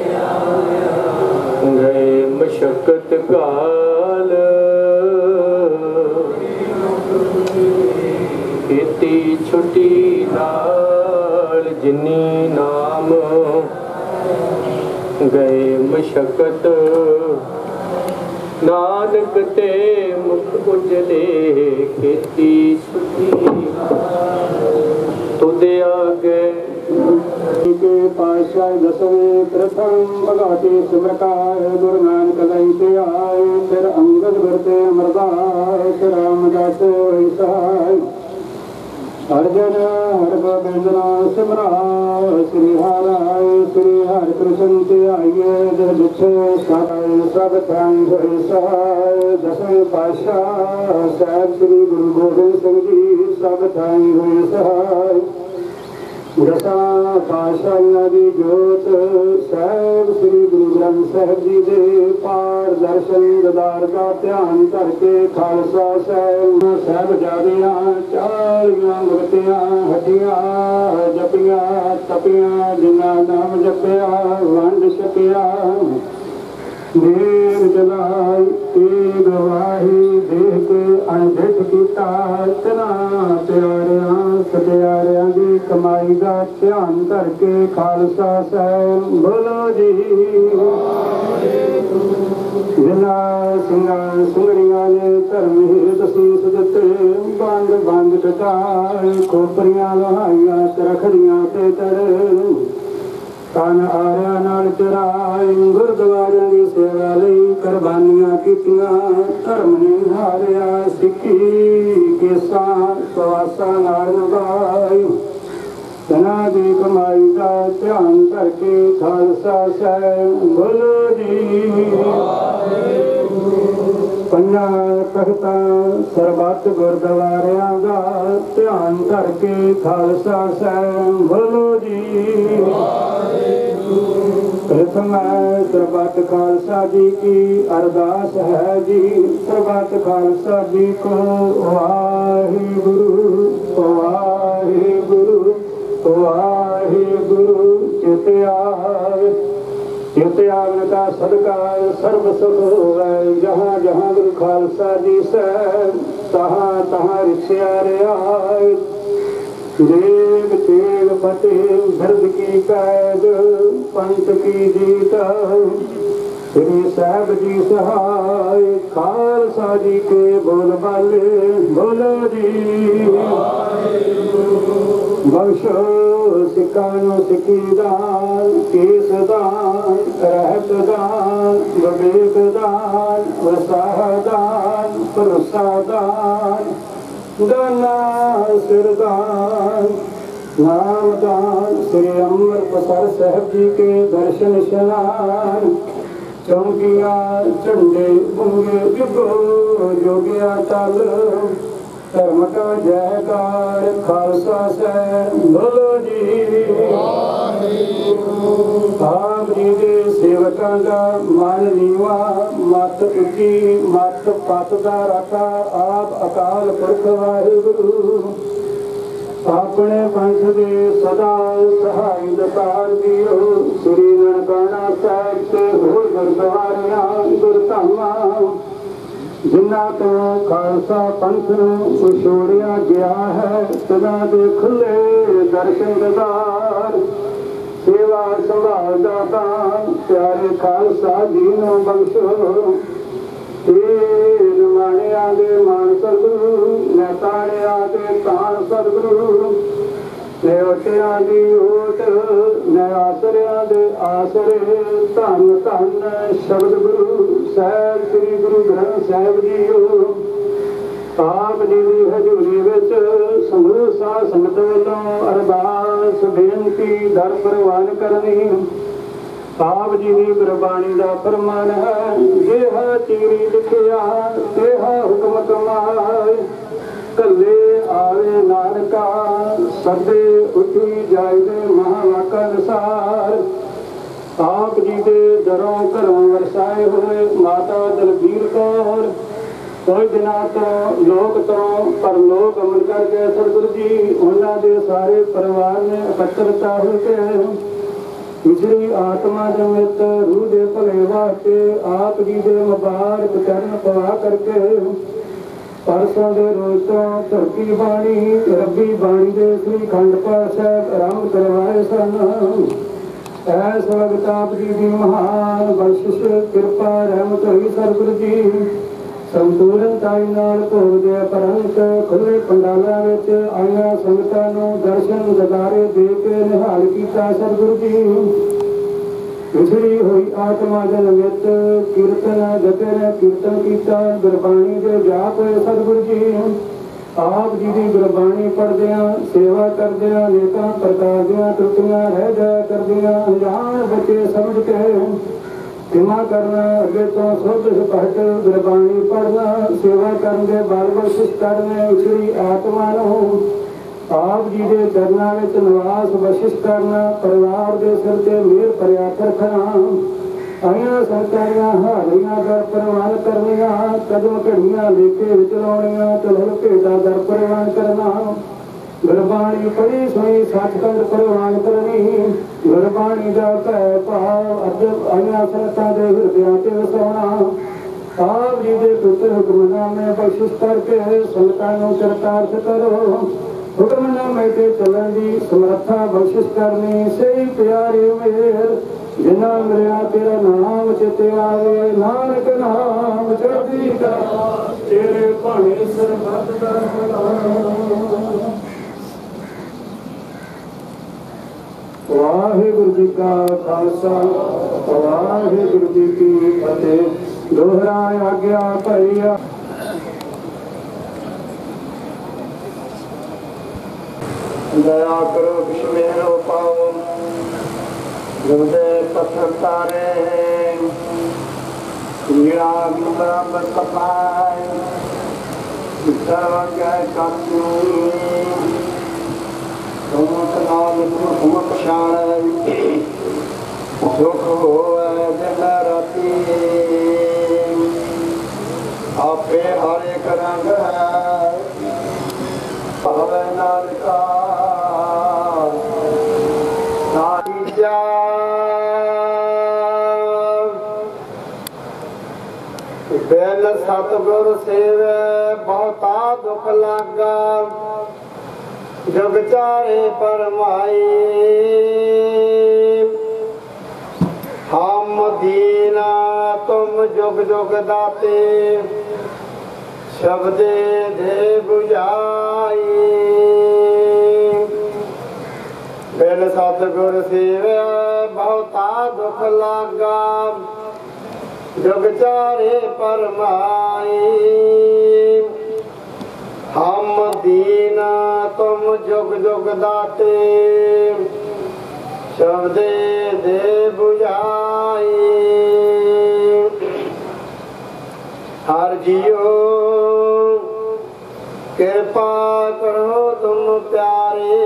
गए मशक्कत काल, खेती छुट्टी नाल जिनी नाम गए मशक्कत, नानक ते मुख उजले खेती छुट्टी तुदे आगे के पाशाय दसवें प्रथम भगवती सिमरकाय गुरु नानक लैते आए, फिर अंगद भरते अमरदास रामदास वैसाय, अर्जन हर गोविंद सिमरा श्री हराय, श्री हर कृष्ण के आइए दुख साय सब थैंक वैसाय, ਦਸਵੇਂ ਪਾਤਸ਼ਾਹ ਸਾਹਿਬ ਸ੍ਰੀ ਗੁਰੂ ਗੋਬਿੰਦ ਸਿੰਘ ਜੀ ਸਭ ਥਾਈਂ ਹੋਏ ਸਹਾਈ। ਦਸਾਂ ਪਾਤਸ਼ਾਹਾਂ ਦੀ ਜੋਤ ਸਾਹਿਬ ਸ੍ਰੀ ਗੁਰੂ ਗ੍ਰੰਥ ਸਾਹਿਬ ਜੀ ਦੇ ਪਾਰ ਦਰਸ਼ਨ ਦਦਾਰ ਦਾ ਧਿਆਨ ਕਰਕੇ ਖਾਲਸਾ ਸਾਹਿਬ ਸਾਹਿਬਜ਼ਾਦਿਆਂ ਚਾਲੀਆਂ ਮੁਕਤੀਆਂ ਹੱਡੀਆਂ ਜਪੀਆਂ ਤਪੀਆਂ ਜਿਨ੍ਹਾਂ ਨਾਮ ਜਪਿਆ ਵੰਡ ਛਕਿਆ ਦੇਵ ਜਲਾਈ ਇਹ ਗਵਾਹੀ ਦੇਖ ਕੇ ਅਣਡਿੱਠ ਕੀਤਾ ਤਨਾ ਪਿਆਰਿਆਂ ਸਤਿਆਰਿਆਂ ਦੀ ਕਮਾਈ ਦਾ ਧਿਆਨ ਕਰਕੇ ਖਾਲਸਾ ਸਾਹਿਬ ਬੋਲੋ ਜੀ। ਜਿਨ੍ਹਾਂ ਸਿੰਘਾਂ ਸਿੰਘਣੀਆਂ ਨੇ ਧਰਮ ਹਿਤ ਸੀਸ ਦਿੱਤੇ ਬੰਦ ਬੰਦ ਕਟਾਏ ਖੋਪਰੀਆਂ ਲਹਾਈਆਂ ਤਰਖੜੀਆਂ ਤੇ ਚੜੇ ਤਨ ਆਰਿਆਂ ਨਾਲ ਚਰਾਏ ਗੁਰਦੁਆਰਿਆਂ ਦੀ ਸੇਵਾ ਲਈ ਕੁਰਬਾਨੀਆਂ ਕੀਤੀਆਂ ਧਰਮ ਨੇ ਹਾਰਿਆ ਸਿੱਖੀ ਕੇਸਾਂ ਸਵਾਸਾਂ ਨਾਲ ਨਿਭਾਈ ਤਨਾਂ ਦੀ ਕਮਾਈ ਦਾ ਧਿਆਨ ਕਰਕੇ ਖਾਲਸਾ ਸਾਹਿਬ ਬੋਲੋ ਜੀ। ਪੰਜਾਂ ਤਖਤਾਂ ਸਰਬੱਤ ਗੁਰਦੁਆਰਿਆਂ ਦਾ ਧਿਆਨ ਕਰਕੇ ਖਾਲਸਾ ਸਾਹਿਬ ਬੋਲੋ ਜੀ। प्रथम सरबत खालसा जी की अरदास है जी सरबत खालसा जी को वाहिगुरु वाहिगुरु वाहिगुरु चित आवे चित आवन का सदका सर्व सुख होवे जहाँ जहाँ गुरु खालसा जी से तहाँ तहाँ रिश्या रियाय देव तेग फतेह बिरद की कैद पंथ की जीत श्री साहब जी सहाय खालसा जी के बोल बाले बोलो जी। बख्शो सिकानो सिकी दान केस दान रहत दान विवेक दान वसाह दान भरोसा दान दाना सिरदान नामदान श्री अमृतसर साहब जी के दर्शन स्नान चौकिया झंडे बुंगे जुगो जोगिया तल धर्म का जयकार खालसा साहब बोलो जी। आप जी के सेवकों का मन नीवा मत उची मत पत का रखा आप अकाल पुरख वाहिगुरु अपने पंथ के सदा सहाय दतार दियो श्री ननकाना साहब से होर गुरद्वारियां गुरधामा जिन्हां तो खालसा पंथ नूं छोड़िया गया है सदा दे खुले दर्शन ददार सेवा संभाल दा दान प्यारे खालसा जी नूं बख्शो माणिया दे मान सदगुरु मैं ताणिया दे ताण सदगुरु मैं ओटिया दी ओट मैं आसरिया दे आसरे धन धन शब्द गुरु साहब श्री गुरु ग्रंथ साहब जी आप जी की हजूरी विच समूह साध संगत वल्लों अरदास बेनती दर प्रवान करनी आप जी की गुरबाणी का फरमान है जेहा चीरी लिखिया तेहा हुक्म कमाए कले आवे नानका सदे उठी जाए महावाका अनुसार आप जी के दरों घरों वरसाए हुए माता दलबीर कौर कोई दिनों तो लोक तो पर लोक अमल करके सतगुरु जी उन्होंने सारे परिवार ने एकत्रता होकर पिछड़ी आत्मा जमित रूह दे भले वास्ते आप जी के मुबारक चरण पवा करके परसों के रोज तो धरती बाणी रब्बी बाणी के श्री खंड पाठ साहब आरंभ करवाए सन। ऐस वक्त आप जी की महान बख्शिश कृपा रहमत हुई सतगुरु जी संतुलनताई नाल भोग दे परंत खुले पंडालों में आईया संगतां नूं दर्शन ददारे दे के निहाल किया सतगुरु जी पिछड़ी हुई आत्मा दे निमित्त कीर्तन जतन कीर्तन किया गुरबाणी दे जाप सतगुरु जी आप जी की गुरबाणी पढ़दियां सेवा करदियां अनेकों प्रकार दियां त्रुटियां रह जाया करदियां अनजान बच्चे समझ के सेवा करना अगे तो शुद्ध सपट गुरबाणी पढ़ना सेवा करके बल बख्शिश करने उछली आत्मा नूं आप जी के चरणों में निवास बख्शिश करना परिवार के सिर से मेहर प्रयास रखना आइया सरकारियां हारियां दर प्रवान करनिया कदम घड़ियां लेके चलाउणियां चलो भेटा दर प्रवान करना गुरबाणी पढ़ी सुनी सचखंड प्रवान करनी गुरबाणी का भै भाव अदब आइया संगतां दे हिरदियां ते वसाउणा आप जी के पुत्र हुक्मनामे बख्शिश करके संगतां नूं चरितार्थ करो हुक्मनामे ते चलण दी समर्था बख्शिश करनी सही प्यारे मेर जिन्ना मिलिया तेरा नाम चिते आवे नानक नाम चढ़दी कला तेरे भाणे सरबत दा भला वाहिगुरु जी का खालसा वाहिगुरु जी की फतेह दोहरा आज्ञा भैया दया करो विश्वेरो पाओ हृदय पत्थर तारे कीड़ा बराबर तपाए सर्व जय कातू तुम नाम तुम पछाण सुख होए दिन राती आपे हर एक रंग है पावे नानका सारी जा बेल सतगुर सेवे बहुता दुख लागा जग चारे परमाई हम दीना तुम जुग जुग दाते शब्दे दे बुझाई बिन सतगुर सेवे बहुता दुख लागा जग चारे परमाई हम दीना तुम जुग जुग दाते शब्दे दे बुझाई हर जियो कृपा करो तुम प्यारे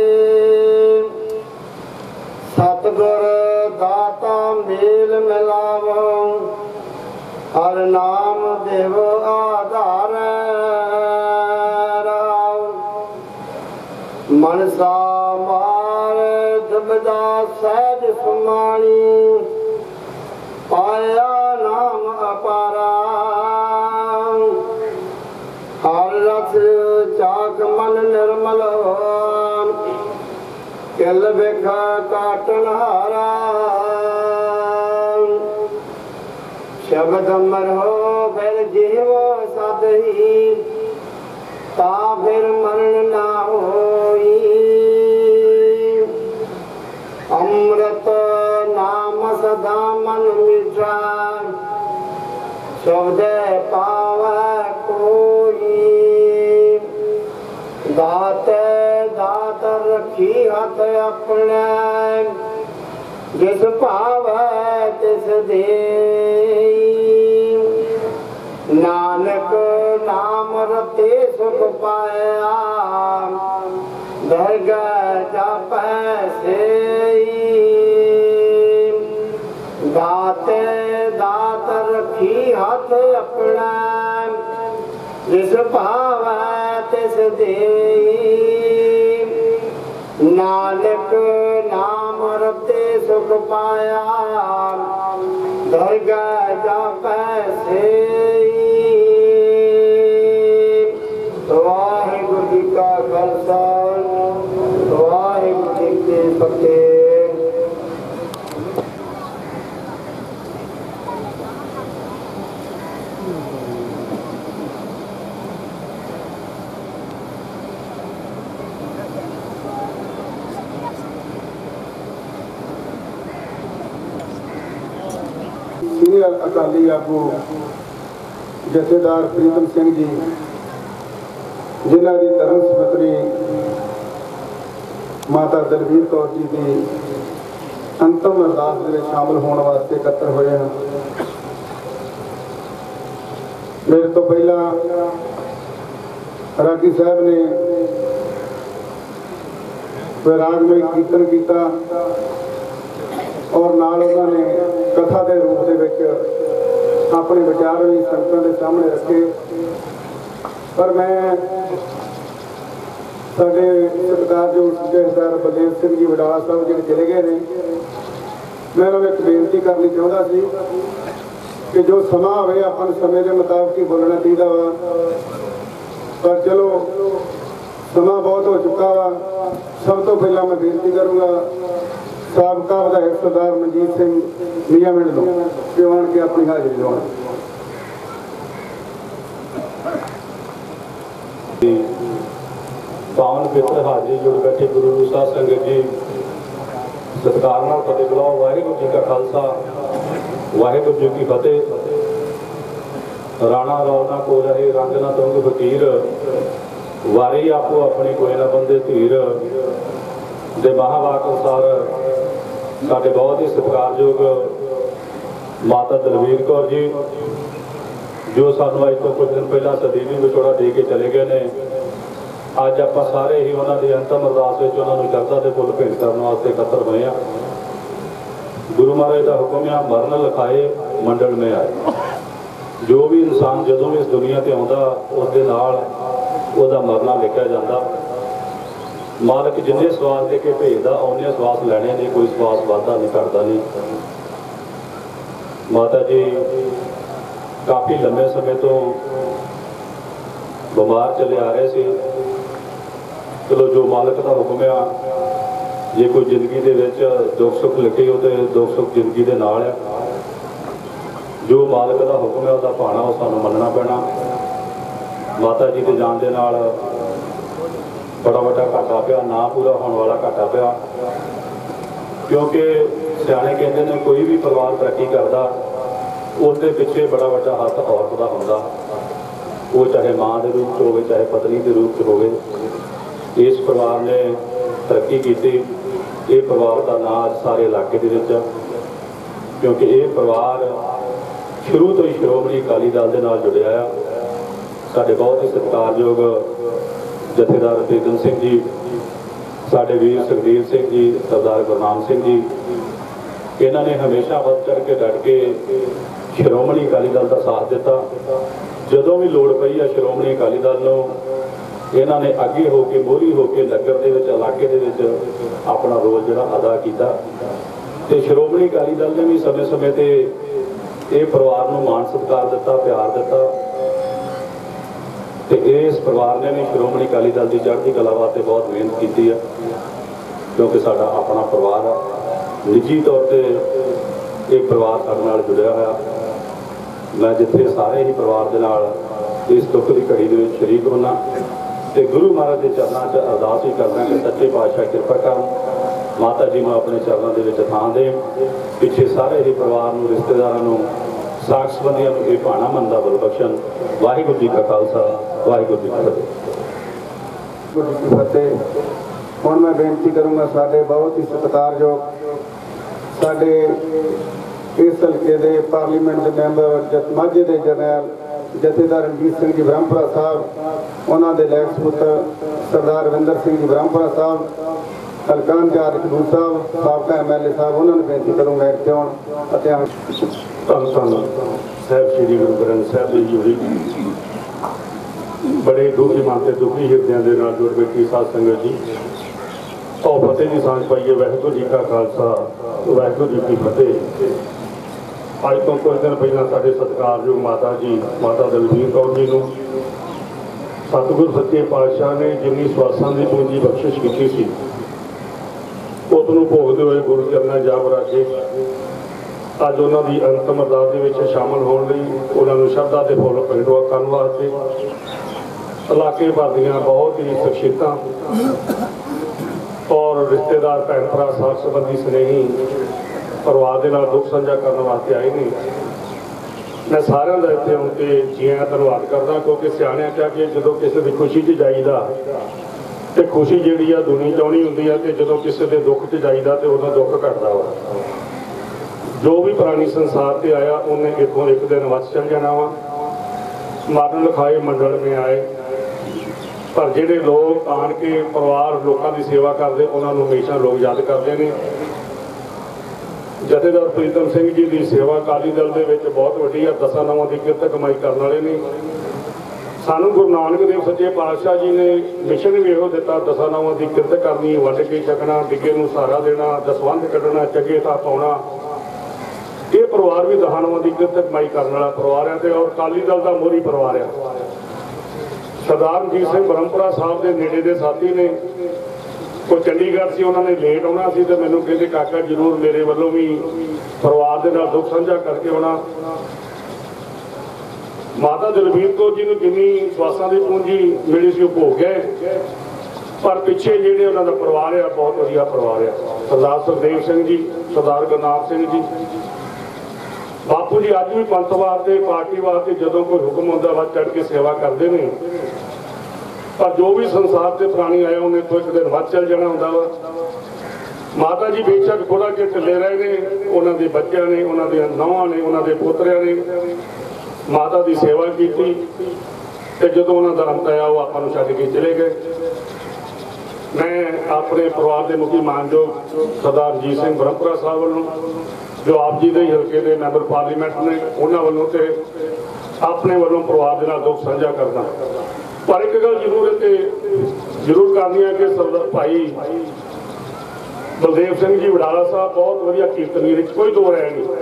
सतगुर दाता मेल मिलावो हर नाम देव आधार मनसा मार दुबदा सहज सुमानी पाया नाम अपारा हर रस चाक मन निर्मल किल बिख काटन हारा शब्द मरो फिर जीव सदही ता फिर मरण ना होई अमृत नाम सदा मन मीठा शब्द पावे कोई दात दात रखी हाथ अपने जिस पावे तिस दे नानक नाम रते सुख पाया दरग जापै से दाते दात रखी हाथ अपना जिस भावै तिस दे नानक नाम रते सुख पाया दरग जापै से वाहिगुरु जी का खालसा वाहिगुरु जी की फतेह। सीनियर अकाली आगू जथेदार प्रीतम सिंह जी जिन्हों की धर्म स्पत्री माता दलबीर कौर जी की ਅੰਤਮ ਅਰਦਾਸ ਦੇ ਵਿੱਚ ਸ਼ਾਮਲ ਹੋਣ ਵਾਸਤੇ ਇਕੱਤਰ ਹੋਏ ਹਾਂ। ਮੇਰੇ ਤੋਂ ਪਹਿਲਾਂ ਰਾਗੀ ਸਾਹਿਬ ਨੇ ਵਿਰਾਗਮਈ ਕੀਰਤਨ ਕੀਤਾ ਔਰ ਨਾਲ ਉਹਨਾਂ ਨੇ ਕਥਾ ਦੇ ਰੂਪ ਦੇ ਵਿੱਚ ਆਪਣੇ ਵਿਚਾਰ ਵੀ ਸੰਗਤਾਂ ਦੇ ਸਾਹਮਣੇ ਰੱਖੇ। ਪਰ ਮੈਂ ਸਾਡੇ ਸਤਿਕਾਰਯੋਗ ਜਥੇਦਾਰ ਬਲਦੇਵ ਸਿੰਘ ਜੀ ਵਡਾਲਾ ਸਾਹਿਬ ਜਿਹੜੇ ਚਲੇ ਗਏ ਨੇ, ਮੈਂ ਉਹਨਾਂ ਨੂੰ ਇੱਕ ਬੇਨਤੀ ਕਰਨੀ ਚਾਹੁੰਦਾ ਸੀ ਕਿ ਜੋ ਸਮਾਂ ਹੋਵੇ ਆਪਾਂ ਨੂੰ ਸਮੇਂ ਦੇ ਮੁਤਾਬਕ ਹੀ ਬੋਲਣਾ ਚਾਹੀਦਾ ਵਾ। ਪਰ ਚਲੋ ਸਮਾਂ ਬਹੁਤ ਹੋ ਚੁੱਕਾ ਵਾ। ਸਭ ਤੋਂ ਪਹਿਲਾਂ ਮੈਂ ਬੇਨਤੀ ਕਰੂੰਗਾ ਸਾਬਕਾ ਵਿਧਾਇਕ ਸਰਦਾਰ ਮਨਜੀਤ ਸਿੰਘ ਮੀਆਂਮਿੰਡ ਨੂੰ ਕਿ ਆਉਣ ਕੇ ਆਪਣੀ ਹਾਜ਼ਰੀ ਲਵਾਉਣ। ਪਾਵਨ ਪਵਿੱਤਰ ਹਾਜ਼ਰੀ ਜੁੜ ਬੈਠੇ ਗੁਰੂ ਸਾਹਿਬ ਸੰਗਤ ਜੀ, ਸਤਿਕਾਰ ਨਾਲ ਫਤਿਹ ਬੁਲਾਓ। ਵਾਹਿਗੁਰੂ ਜੀ ਕਾ ਖਾਲਸਾ, ਵਾਹਿਗੁਰੂ ਜੀ ਕੀ ਫਤਿਹ। ਰਾਣਾ ਰੌਣਾ ਕੋ ਰਹੇ ਰੰਗ ਨਾ ਤੁੰਗ ਫਕੀਰ, ਵਾਰੀ ਆਪੋ ਆਪਣੀ ਕੋਈ ਨਾ ਬੰਦੇ ਧੀਰ। ਦੇ ਮਹਾਵਾਕ ਅਨੁਸਾਰ ਸਾਡੇ ਬਹੁਤ ਹੀ ਸਤਿਕਾਰਯੋਗ ਮਾਤਾ ਦਲਵੀਰ ਕੌਰ ਜੀ, ਜੋ ਸਾਨੂੰ ਅੱਜ ਤੋਂ ਕੁਝ ਦਿਨ ਪਹਿਲਾਂ ਸਦੀਵੀ ਵਿਛੋੜਾ ਦੇ ਕੇ ਚਲੇ ਗਏ ਨੇ, ਅੱਜ ਆਪਾਂ ਸਾਰੇ ਹੀ ਉਹਨਾਂ ਦੀ ਅੰਤਮ ਅਰਦਾਸ ਵਿੱਚ ਉਹਨਾਂ ਨੂੰ ਸ਼ਰਧਾ ਦੇ ਫੁੱਲ ਭੇਟ ਕਰਨ ਵਾਸਤੇ ਇਕੱਤਰ ਹੋਏ ਹਾਂ। ਗੁਰੂ ਮਹਾਰਾਜ ਦਾ ਹੁਕਮ ਹੈ, ਮਰਨ ਲਿਖਾਏ ਮੰਡਲ ਮੇ ਆਏ। ਜੋ ਵੀ ਇਨਸਾਨ ਜਦੋਂ ਵੀ ਇਸ ਦੁਨੀਆ ਤੇ ਆਉਂਦਾ ਉਸ ਦੇ ਨਾਲ ਉਹਦਾ ਮਰਨਾ ਲਿਖਿਆ ਜਾਂਦਾ। ਮਾਲਕ ਜਿੰਨੇ ਸਵਾਸ ਦੇ ਕੇ ਭੇਜਦਾ ਉਹਨੇ ਸਵਾਸ ਲੈਣੇ ਨੇ, ਕੋਈ ਸਵਾਸ ਵਾਧਾ ਨਹੀਂ ਕਰਦਾ ਨਹੀਂ। ਮਾਤਾ ਜੀ ਕਾਫੀ ਲੰਬੇ ਸਮੇਂ ਤੋਂ ਬਿਮਾਰ ਚਲੇ ਆ ਰਹੇ ਸੀ। ਚਲੋ ਜੋ ਮਾਲਕ ਦਾ ਹੁਕਮ ਆ, ਜੇ ਕੋਈ ਜ਼ਿੰਦਗੀ ਦੇ ਵਿੱਚ ਦੁੱਖ ਸੁੱਖ ਲੱਗੇ ਉਹ ਤੇ ਦੁੱਖ ਸੁੱਖ ਜ਼ਿੰਦਗੀ ਦੇ ਨਾਲ ਆ। ਜੋ ਮਾਲਕ ਦਾ ਹੁਕਮ ਹੈ ਉਹਦਾ ਭਾਣਾ ਉਹ ਸਾਨੂੰ ਮੰਨਣਾ ਪੈਣਾ। ਮਾਤਾ ਜੀ ਦੇ ਜਾਣ ਦੇ ਨਾਲ ਬੜਾ ਵੱਡਾ ਘਾਟਾ ਪਿਆ, ਨਾ ਪੂਰਾ ਹੋਣ ਵਾਲਾ ਘਾਟਾ ਪਿਆ। ਕਿਉਂਕਿ ਸਿਆਣੇ ਕਹਿੰਦੇ ਨੇ ਕੋਈ ਵੀ ਪਰਿਵਾਰ ਤਰੱਕੀ ਕਰਦਾ ਉਸ ਦੇ ਪਿੱਛੇ ਬੜਾ ਵੱਡਾ ਹੱਥ ਔਰਤ ਦਾ ਹੁੰਦਾ, ਉਹ ਚਾਹੇ ਮਾਂ ਦੇ ਰੂਪ 'ਚ ਹੋਵੇ ਚਾਹੇ ਪਤਨੀ ਦੇ ਰੂਪ 'ਚ ਹੋਵੇ। ਇਸ ਪਰਿਵਾਰ ਨੇ ਤਰੱਕੀ ਕੀਤੀ। ਇਹ ਪਰਿਵਾਰ ਦਾ ਨਾਂ ਅੱਜ ਸਾਰੇ ਇਲਾਕੇ ਦੇ ਵਿੱਚ, ਕਿਉਂਕਿ ਇਹ ਪਰਿਵਾਰ ਸ਼ੁਰੂ ਤੋਂ ਹੀ ਸ਼੍ਰੋਮਣੀ ਅਕਾਲੀ ਦਲ ਦੇ ਨਾਲ ਜੁੜਿਆ ਆ। ਸਾਡੇ ਬਹੁਤ ਹੀ ਸਤਿਕਾਰਯੋਗ ਜਥੇਦਾਰ ਤੇਜਨ ਸਿੰਘ ਜੀ, ਸਾਡੇ ਵੀਰ ਸੁਖਦੀਪ ਸਿੰਘ ਜੀ, ਸਰਦਾਰ ਗੁਰਨਾਮ ਸਿੰਘ ਜੀ, ਇਹਨਾਂ ਨੇ ਹਮੇਸ਼ਾ ਵੱਧ ਚੜ ਕੇ ਡਟ ਕੇ ਸ਼੍ਰੋਮਣੀ ਅਕਾਲੀ ਦਲ ਦਾ ਸਾਥ ਦਿੱਤਾ। ਜਦੋਂ ਵੀ ਲੋੜ ਪਈ ਆ ਸ਼੍ਰੋਮਣੀ ਅਕਾਲੀ ਦਲ ਨੂੰ ਇਹਨਾਂ ਨੇ ਅੱਗੇ ਹੋ ਕੇ ਮੋਹਰੀ ਹੋ ਕੇ ਲੰਗਰ ਦੇ ਵਿੱਚ ਇਲਾਕੇ ਦੇ ਵਿੱਚ ਆਪਣਾ ਰੋਲ ਜਿਹੜਾ ਅਦਾ ਕੀਤਾ। ਤੇ ਸ਼੍ਰੋਮਣੀ ਅਕਾਲੀ ਦਲ ਨੇ ਵੀ ਸਮੇਂ ਸਮੇਂ ਤੇ ਇਹ ਪਰਿਵਾਰ ਨੂੰ ਮਾਣ ਸਤਿਕਾਰ ਦਿੱਤਾ, ਪਿਆਰ ਦਿੱਤਾ। ਤੇ ਇਸ ਪਰਿਵਾਰ ਨੇ ਵੀ ਸ਼੍ਰੋਮਣੀ ਅਕਾਲੀ ਦਲ ਦੀ ਚੜ੍ਹਦੀ ਕਲਾ ਵਾਸਤੇ ਬਹੁਤ ਮਿਹਨਤ ਕੀਤੀ ਆ, ਕਿਉਂਕਿ ਸਾਡਾ ਆਪਣਾ ਪਰਿਵਾਰ ਆ। ਨਿੱਜੀ ਤੌਰ ਤੇ ਇਹ ਪਰਿਵਾਰ ਸਾਡੇ ਨਾਲ ਜੁੜਿਆ ਹੋਇਆ। ਮੈਂ ਜਿੱਥੇ ਸਾਰੇ ਹੀ ਪਰਿਵਾਰ ਦੇ ਨਾਲ ਇਸ ਦੁੱਖ ਦੀ ਘੜੀ ਦੇ ਵਿੱਚ ਸ਼ਰੀਕ ਹੋਣਾ ਤੇ ਗੁਰੂ ਮਹਾਰਾਜ ਦੇ ਚਰਨਾਂ 'ਚ ਅਰਦਾਸ ਹੀ ਕਰਨਾ ਕਿ ਸੱਚੇ ਪਾਤਸ਼ਾਹ ਕਿਰਪਾ ਕਰਨ, ਮਾਤਾ ਜੀ ਨੂੰ ਆਪਣੇ ਚਰਨਾਂ ਦੇ ਵਿੱਚ ਥਾਂ ਦੇ। ਪਿੱਛੇ ਸਾਰੇ ਹੀ ਪਰਿਵਾਰ ਨੂੰ, ਰਿਸ਼ਤੇਦਾਰਾਂ ਨੂੰ, ਸਾਕ ਸੰਬੰਧੀਆਂ ਨੂੰ ਇਹ ਭਾਣਾ ਮੰਨਦਾ ਬਲ ਬਖਸ਼ਣ। ਵਾਹਿਗੁਰੂ ਜੀ ਕਾ ਖਾਲਸਾ, ਵਾਹਿਗੁਰੂ ਜੀ ਕੀ ਫਤਿਹ। ਗੁਰੂ ਜੀ ਕੀ ਫਤਿਹ। ਹੁਣ ਮੈਂ ਬੇਨਤੀ ਕਰੂੰਗਾ ਸਾਡੇ ਬਹੁਤ ਹੀ ਸਤਿਕਾਰਯੋਗ ਸਾਡੇ ਇਸ ਹਲਕੇ ਦੇ ਪਾਰਲੀਮੈਂਟ ਦੇ ਮੈਂਬਰ ਮਾਝੇ ਦੇ ਜਰਨੈਲ ਜਥੇਦਾਰ ਰਣਜੀਤ ਸਿੰਘ ਜੀ ਬ੍ਰਹਮਪੁਰਾ ਸਾਹਿਬ, ਉਹਨਾਂ ਦੇ ਲੈਕ ਸਪੁੱਤਰ ਸਰਦਾਰ ਰਵਿੰਦਰ ਸਿੰਘ ਜੀ ਬ੍ਰਹਮਪੁਰਾ ਸਾਹਿਬ, ਹਲਕਾ ਇੰਚਾਰਜ ਖਡੂਰ ਸਾਹਿਬ, ਸਾਬਕਾ ਐਮ ਐਲ ਏ ਸਾਹਿਬ, ਉਹਨਾਂ ਨੂੰ ਬੇਨਤੀ ਕਰੂੰਗਾ ਇੱਥੇ ਆਉਣ ਅਤੇ ਧੰਨ ਧੰਨ ਸਾਹਿਬ ਸ੍ਰੀ ਗੁਰੂ ਗ੍ਰੰਥ ਸਾਹਿਬ ਜੀ ਜੁੜੀ ਬੜੇ ਦੁਖੀ ਮਨ ਤੇ ਦੁਖੀ ਹਿਰਦਿਆਂ ਦੇ ਨਾਲ ਜੁੜ ਬੈਠੀ ਸਾਧ ਸੰਗਤ ਜੀ। ਉਹ ਫਤਿਹ ਦੀ ਸਾਂਝ ਪਾਈਏ। ਵਾਹਿਗੁਰੂ ਜੀ ਕਾ ਖਾਲਸਾ, ਵਾਹਿਗੁਰੂ ਜੀ ਕੀ ਫਤਿਹ। ਅੱਜ ਤੋਂ ਕੁਝ ਦਿਨ ਪਹਿਲਾਂ ਸਾਡੇ ਸਤਿਕਾਰਯੋਗ ਮਾਤਾ ਜੀ, ਮਾਤਾ ਦਲਵੀਰ ਕੌਰ ਜੀ ਨੂੰ ਸਤਿਗੁਰ ਸੱਚੇ ਪਾਤਸ਼ਾਹ ਨੇ ਜਿੰਨੀ ਸਵਾਸਾਂ ਦੀ ਪੂੰਜੀ ਬਖਸ਼ਿਸ਼ ਕੀਤੀ ਸੀ, ਉਸ ਨੂੰ ਭੋਗਦੇ ਹੋਏ ਗੁਰੂ ਚਰਨਾਂ ਜਾ ਬਰਾਜੇ ਅੱਜ ਉਹਨਾਂ ਦੀ ਅੰਤਮ ਅਰਦਾਸ ਦੇ ਵਿੱਚ ਸ਼ਾਮਲ ਹੋਣ ਲਈ, ਉਹਨਾਂ ਨੂੰ ਸ਼ਰਧਾ ਦੇ ਫੁੱਲ ਭੇਟਵਾ ਕਰਨ ਵਾਸਤੇ ਇਲਾਕੇ ਭਰ ਦੀਆਂ ਬਹੁਤ ਹੀ ਸ਼ਖਸੀਅਤਾਂ ਔਰ ਰਿਸ਼ਤੇਦਾਰ ਭੈਣ ਭਰਾ ਸਾਥ ਸੰਬੰਧੀ ਸਨੇਹੀ ਪਰਿਵਾਰ ਦੇ ਨਾਲ ਦੁੱਖ ਸਾਂਝਾ ਕਰਨ ਵਾਸਤੇ ਆਏ ਨੇ। ਮੈਂ ਸਾਰਿਆਂ ਦਾ ਇੱਥੇ ਆਉਣ ਕੇ ਜੀ ਆਇਆਂ ਧੰਨਵਾਦ ਕਰਦਾ, ਕਿਉਂਕਿ ਸਿਆਣਿਆਂ ਕਿਹਾ ਕਿ ਜਦੋਂ ਕਿਸੇ ਦੀ ਖੁਸ਼ੀ 'ਚ ਜਾਈਦਾ ਤੇ ਖੁਸ਼ੀ ਜਿਹੜੀ ਆ ਦੁਨੀ ਚਾਉਣੀ ਹੁੰਦੀ ਆ ਤੇ ਜਦੋਂ ਕਿਸੇ ਦੇ ਦੁੱਖ 'ਚ ਜਾਈਦਾ ਤੇ ਉਹਦਾ ਦੁੱਖ ਘਟਦਾ ਵਾ। ਜੋ ਵੀ ਪ੍ਰਾਣੀ ਸੰਸਾਰ ਤੇ ਆਇਆ ਉਹਨੇ ਇੱਥੋਂ ਇੱਕ ਦਿਨ ਵਸ ਚੱਲ ਜਾਣਾ ਵਾ। ਮਰਨ ਲਿਖਾਏ ਮੰਡਲ ਮੇ ਆਏ, ਪਰ ਜਿਹੜੇ ਲੋਕ ਆਣ ਕੇ ਪਰਿਵਾਰ ਲੋਕਾਂ ਦੀ ਸੇਵਾ ਕਰਦੇ ਉਹਨਾਂ ਨੂੰ ਹਮੇਸ਼ਾ ਲੋਕ ਯਾਦ ਕਰਦੇ ਨੇ। ਜਥੇਦਾਰ ਪ੍ਰੀਤਮ ਸਿੰਘ ਜੀ ਦੀ ਸੇਵਾ ਅਕਾਲੀ ਦਲ ਦੇ ਵਿੱਚ ਬਹੁਤ ਵੱਡੀ ਆ। ਦਸਾਂ ਨੌਵਾਂ ਦੀ ਕਿਰਤ ਕਮਾਈ ਕਰਨ ਵਾਲੇ ਨੇ। ਸਾਨੂੰ ਗੁਰੂ ਨਾਨਕ ਦੇਵ ਸੱਚੇ ਪਾਤਸ਼ਾਹ ਜੀ ਨੇ ਮਿਸ਼ਨ ਵੀ ਇਹੋ ਦਿੱਤਾ, ਦਸਾਂ ਨੌਵਾਂ ਦੀ ਕਿਰਤ ਕਰਨੀ, ਵੱਢ ਕੇ ਛਕਣਾ, ਡਿੱਗੇ ਨੂੰ ਸਹਾਰਾ ਦੇਣਾ, ਦਸਵੰਧ ਕੱਢਣਾ, ਚੱਗੇ ਤਾਂ ਪਾਉਣਾ। ਇਹ ਪਰਿਵਾਰ ਵੀ ਦਸਾਂ ਨੌਵਾਂ ਦੀ ਕਿਰਤ ਕਮਾਈ ਕਰਨ ਵਾਲਾ ਪਰਿਵਾਰ ਹੈ ਤੇ ਔਰ ਅਕਾਲੀ ਦਲ ਦਾ ਮੋਹਰੀ ਪਰਿਵਾਰ ਆ। ਸਰਦਾਰ ਰਣਜੀਤ ਸਿੰਘ ਬ੍ਰਹਮਪੁਰਾ ਸਾਹਿਬ ਦੇ ਨੇੜੇ ਦੇ ਸਾਥੀ ਨੇ। ਉਹ ਚੰਡੀਗੜ੍ਹ ਸੀ, ਉਹਨਾਂ ਨੇ ਲੇਟ ਆਉਣਾ ਸੀ ਤੇ ਮੈਨੂੰ ਕਹਿੰਦੇ ਕਾਕਾ ਜ਼ਰੂਰ ਮੇਰੇ ਵੱਲੋਂ ਵੀ ਪਰਿਵਾਰ ਦੇ ਨਾਲ ਦੁੱਖ ਸਾਂਝਾ ਕਰਕੇ ਆਉਣਾ। ਮਾਤਾ ਦਲਬੀਰ ਕੌਰ ਜੀ ਨੂੰ ਜਿੰਨੀ ਸਵਾਸਾਂ ਦੀ ਪੂੰਜੀ ਮਿਲੀ ਸੀ ਉਹ ਭੋਗ ਗਏ, ਪਰ ਪਿੱਛੇ ਜਿਹੜੇ ਉਹਨਾਂ ਦਾ ਪਰਿਵਾਰ ਆ ਬਹੁਤ ਵਧੀਆ ਪਰਿਵਾਰ ਆ। ਸਰਦਾਰ ਸੁਖਦੇਵ ਸਿੰਘ ਜੀ, ਸਰਦਾਰ ਗੁਰਨਾਮ ਸਿੰਘ ਜੀ, ਬਾਪੂ ਜੀ ਅੱਜ ਵੀ ਪੰਥ ਵਾਸਤੇ ਪਾਰਟੀ ਵਾਸਤੇ ਜਦੋਂ ਕੋਈ ਹੁਕਮ ਹੁੰਦਾ ਵਾ ਚੜ੍ਹ ਕੇ ਸੇਵਾ ਕਰਦੇ ਨੇ। ਪਰ ਜੋ ਵੀ ਸੰਸਾਰ ਤੇ ਪ੍ਰਾਣੀ ਆਇਆ ਉਹਨੇ ਤੋਂ ਇੱਕ ਦਿਨ ਵੱਧ ਚੱਲ ਜਾਣਾ ਹੁੰਦਾ ਵਾ। ਮਾਤਾ ਜੀ ਬੇਸ਼ੱਕ ਥੋੜਾ ਜਿਹਾ ਢਿੱਲੇ ਰਹੇ ਨੇ, ਉਹਨਾਂ ਦੇ ਬੱਚਿਆਂ ਨੇ, ਉਹਨਾਂ ਦੀਆਂ ਨੌਹਾਂ ਨੇ, ਉਹਨਾਂ ਦੇ ਪੋਤਰਿਆਂ ਨੇ ਮਾਤਾ ਦੀ ਸੇਵਾ ਕੀਤੀ ਤੇ ਜਦੋਂ ਉਹਨਾਂ ਦਾ ਅੰਤ ਆਇਆ ਉਹ ਆਪਾਂ ਨੂੰ ਛੱਡ ਕੇ ਚਲੇ ਗਏ। ਮੈਂ ਆਪਣੇ ਪਰਿਵਾਰ ਦੇ ਮੁਖੀ ਮਾਨਯੋਗ ਸਰਦਾਰ ਰਣਜੀਤ ਸਿੰਘ ਬ੍ਰਹਮਪੁਰਾ ਸਾਹਿਬ ਵੱਲੋਂ, ਜੋ ਆਪ ਜੀ ਦੇ ਹਲਕੇ ਦੇ ਮੈਂਬਰ ਪਾਰਲੀਮੈਂਟ ਨੇ, ਉਹਨਾਂ ਵੱਲੋਂ ਤੇ ਆਪਣੇ ਵੱਲੋਂ ਪਰਿਵਾਰ ਦੇ ਨਾਲ ਦੁੱਖ ਸਾਂਝਾ ਕਰਦਾ। ਪਰ ਇੱਕ ਗੱਲ ਜ਼ਰੂਰ ਤੇ ਜ਼ਰੂਰ ਕਰਨੀ ਹੈ ਕਿ ਸਰਦਾਰ ਭਾਈ ਬਲਦੇਵ ਸਿੰਘ ਜੀ ਵਡਾਲਾ ਸਾਹਿਬ ਬਹੁਤ ਵਧੀਆ ਕੀਰਤਨੀਏ ਵਿੱਚ ਕੋਈ ਦੋ ਰਾਏ ਨਹੀਂ,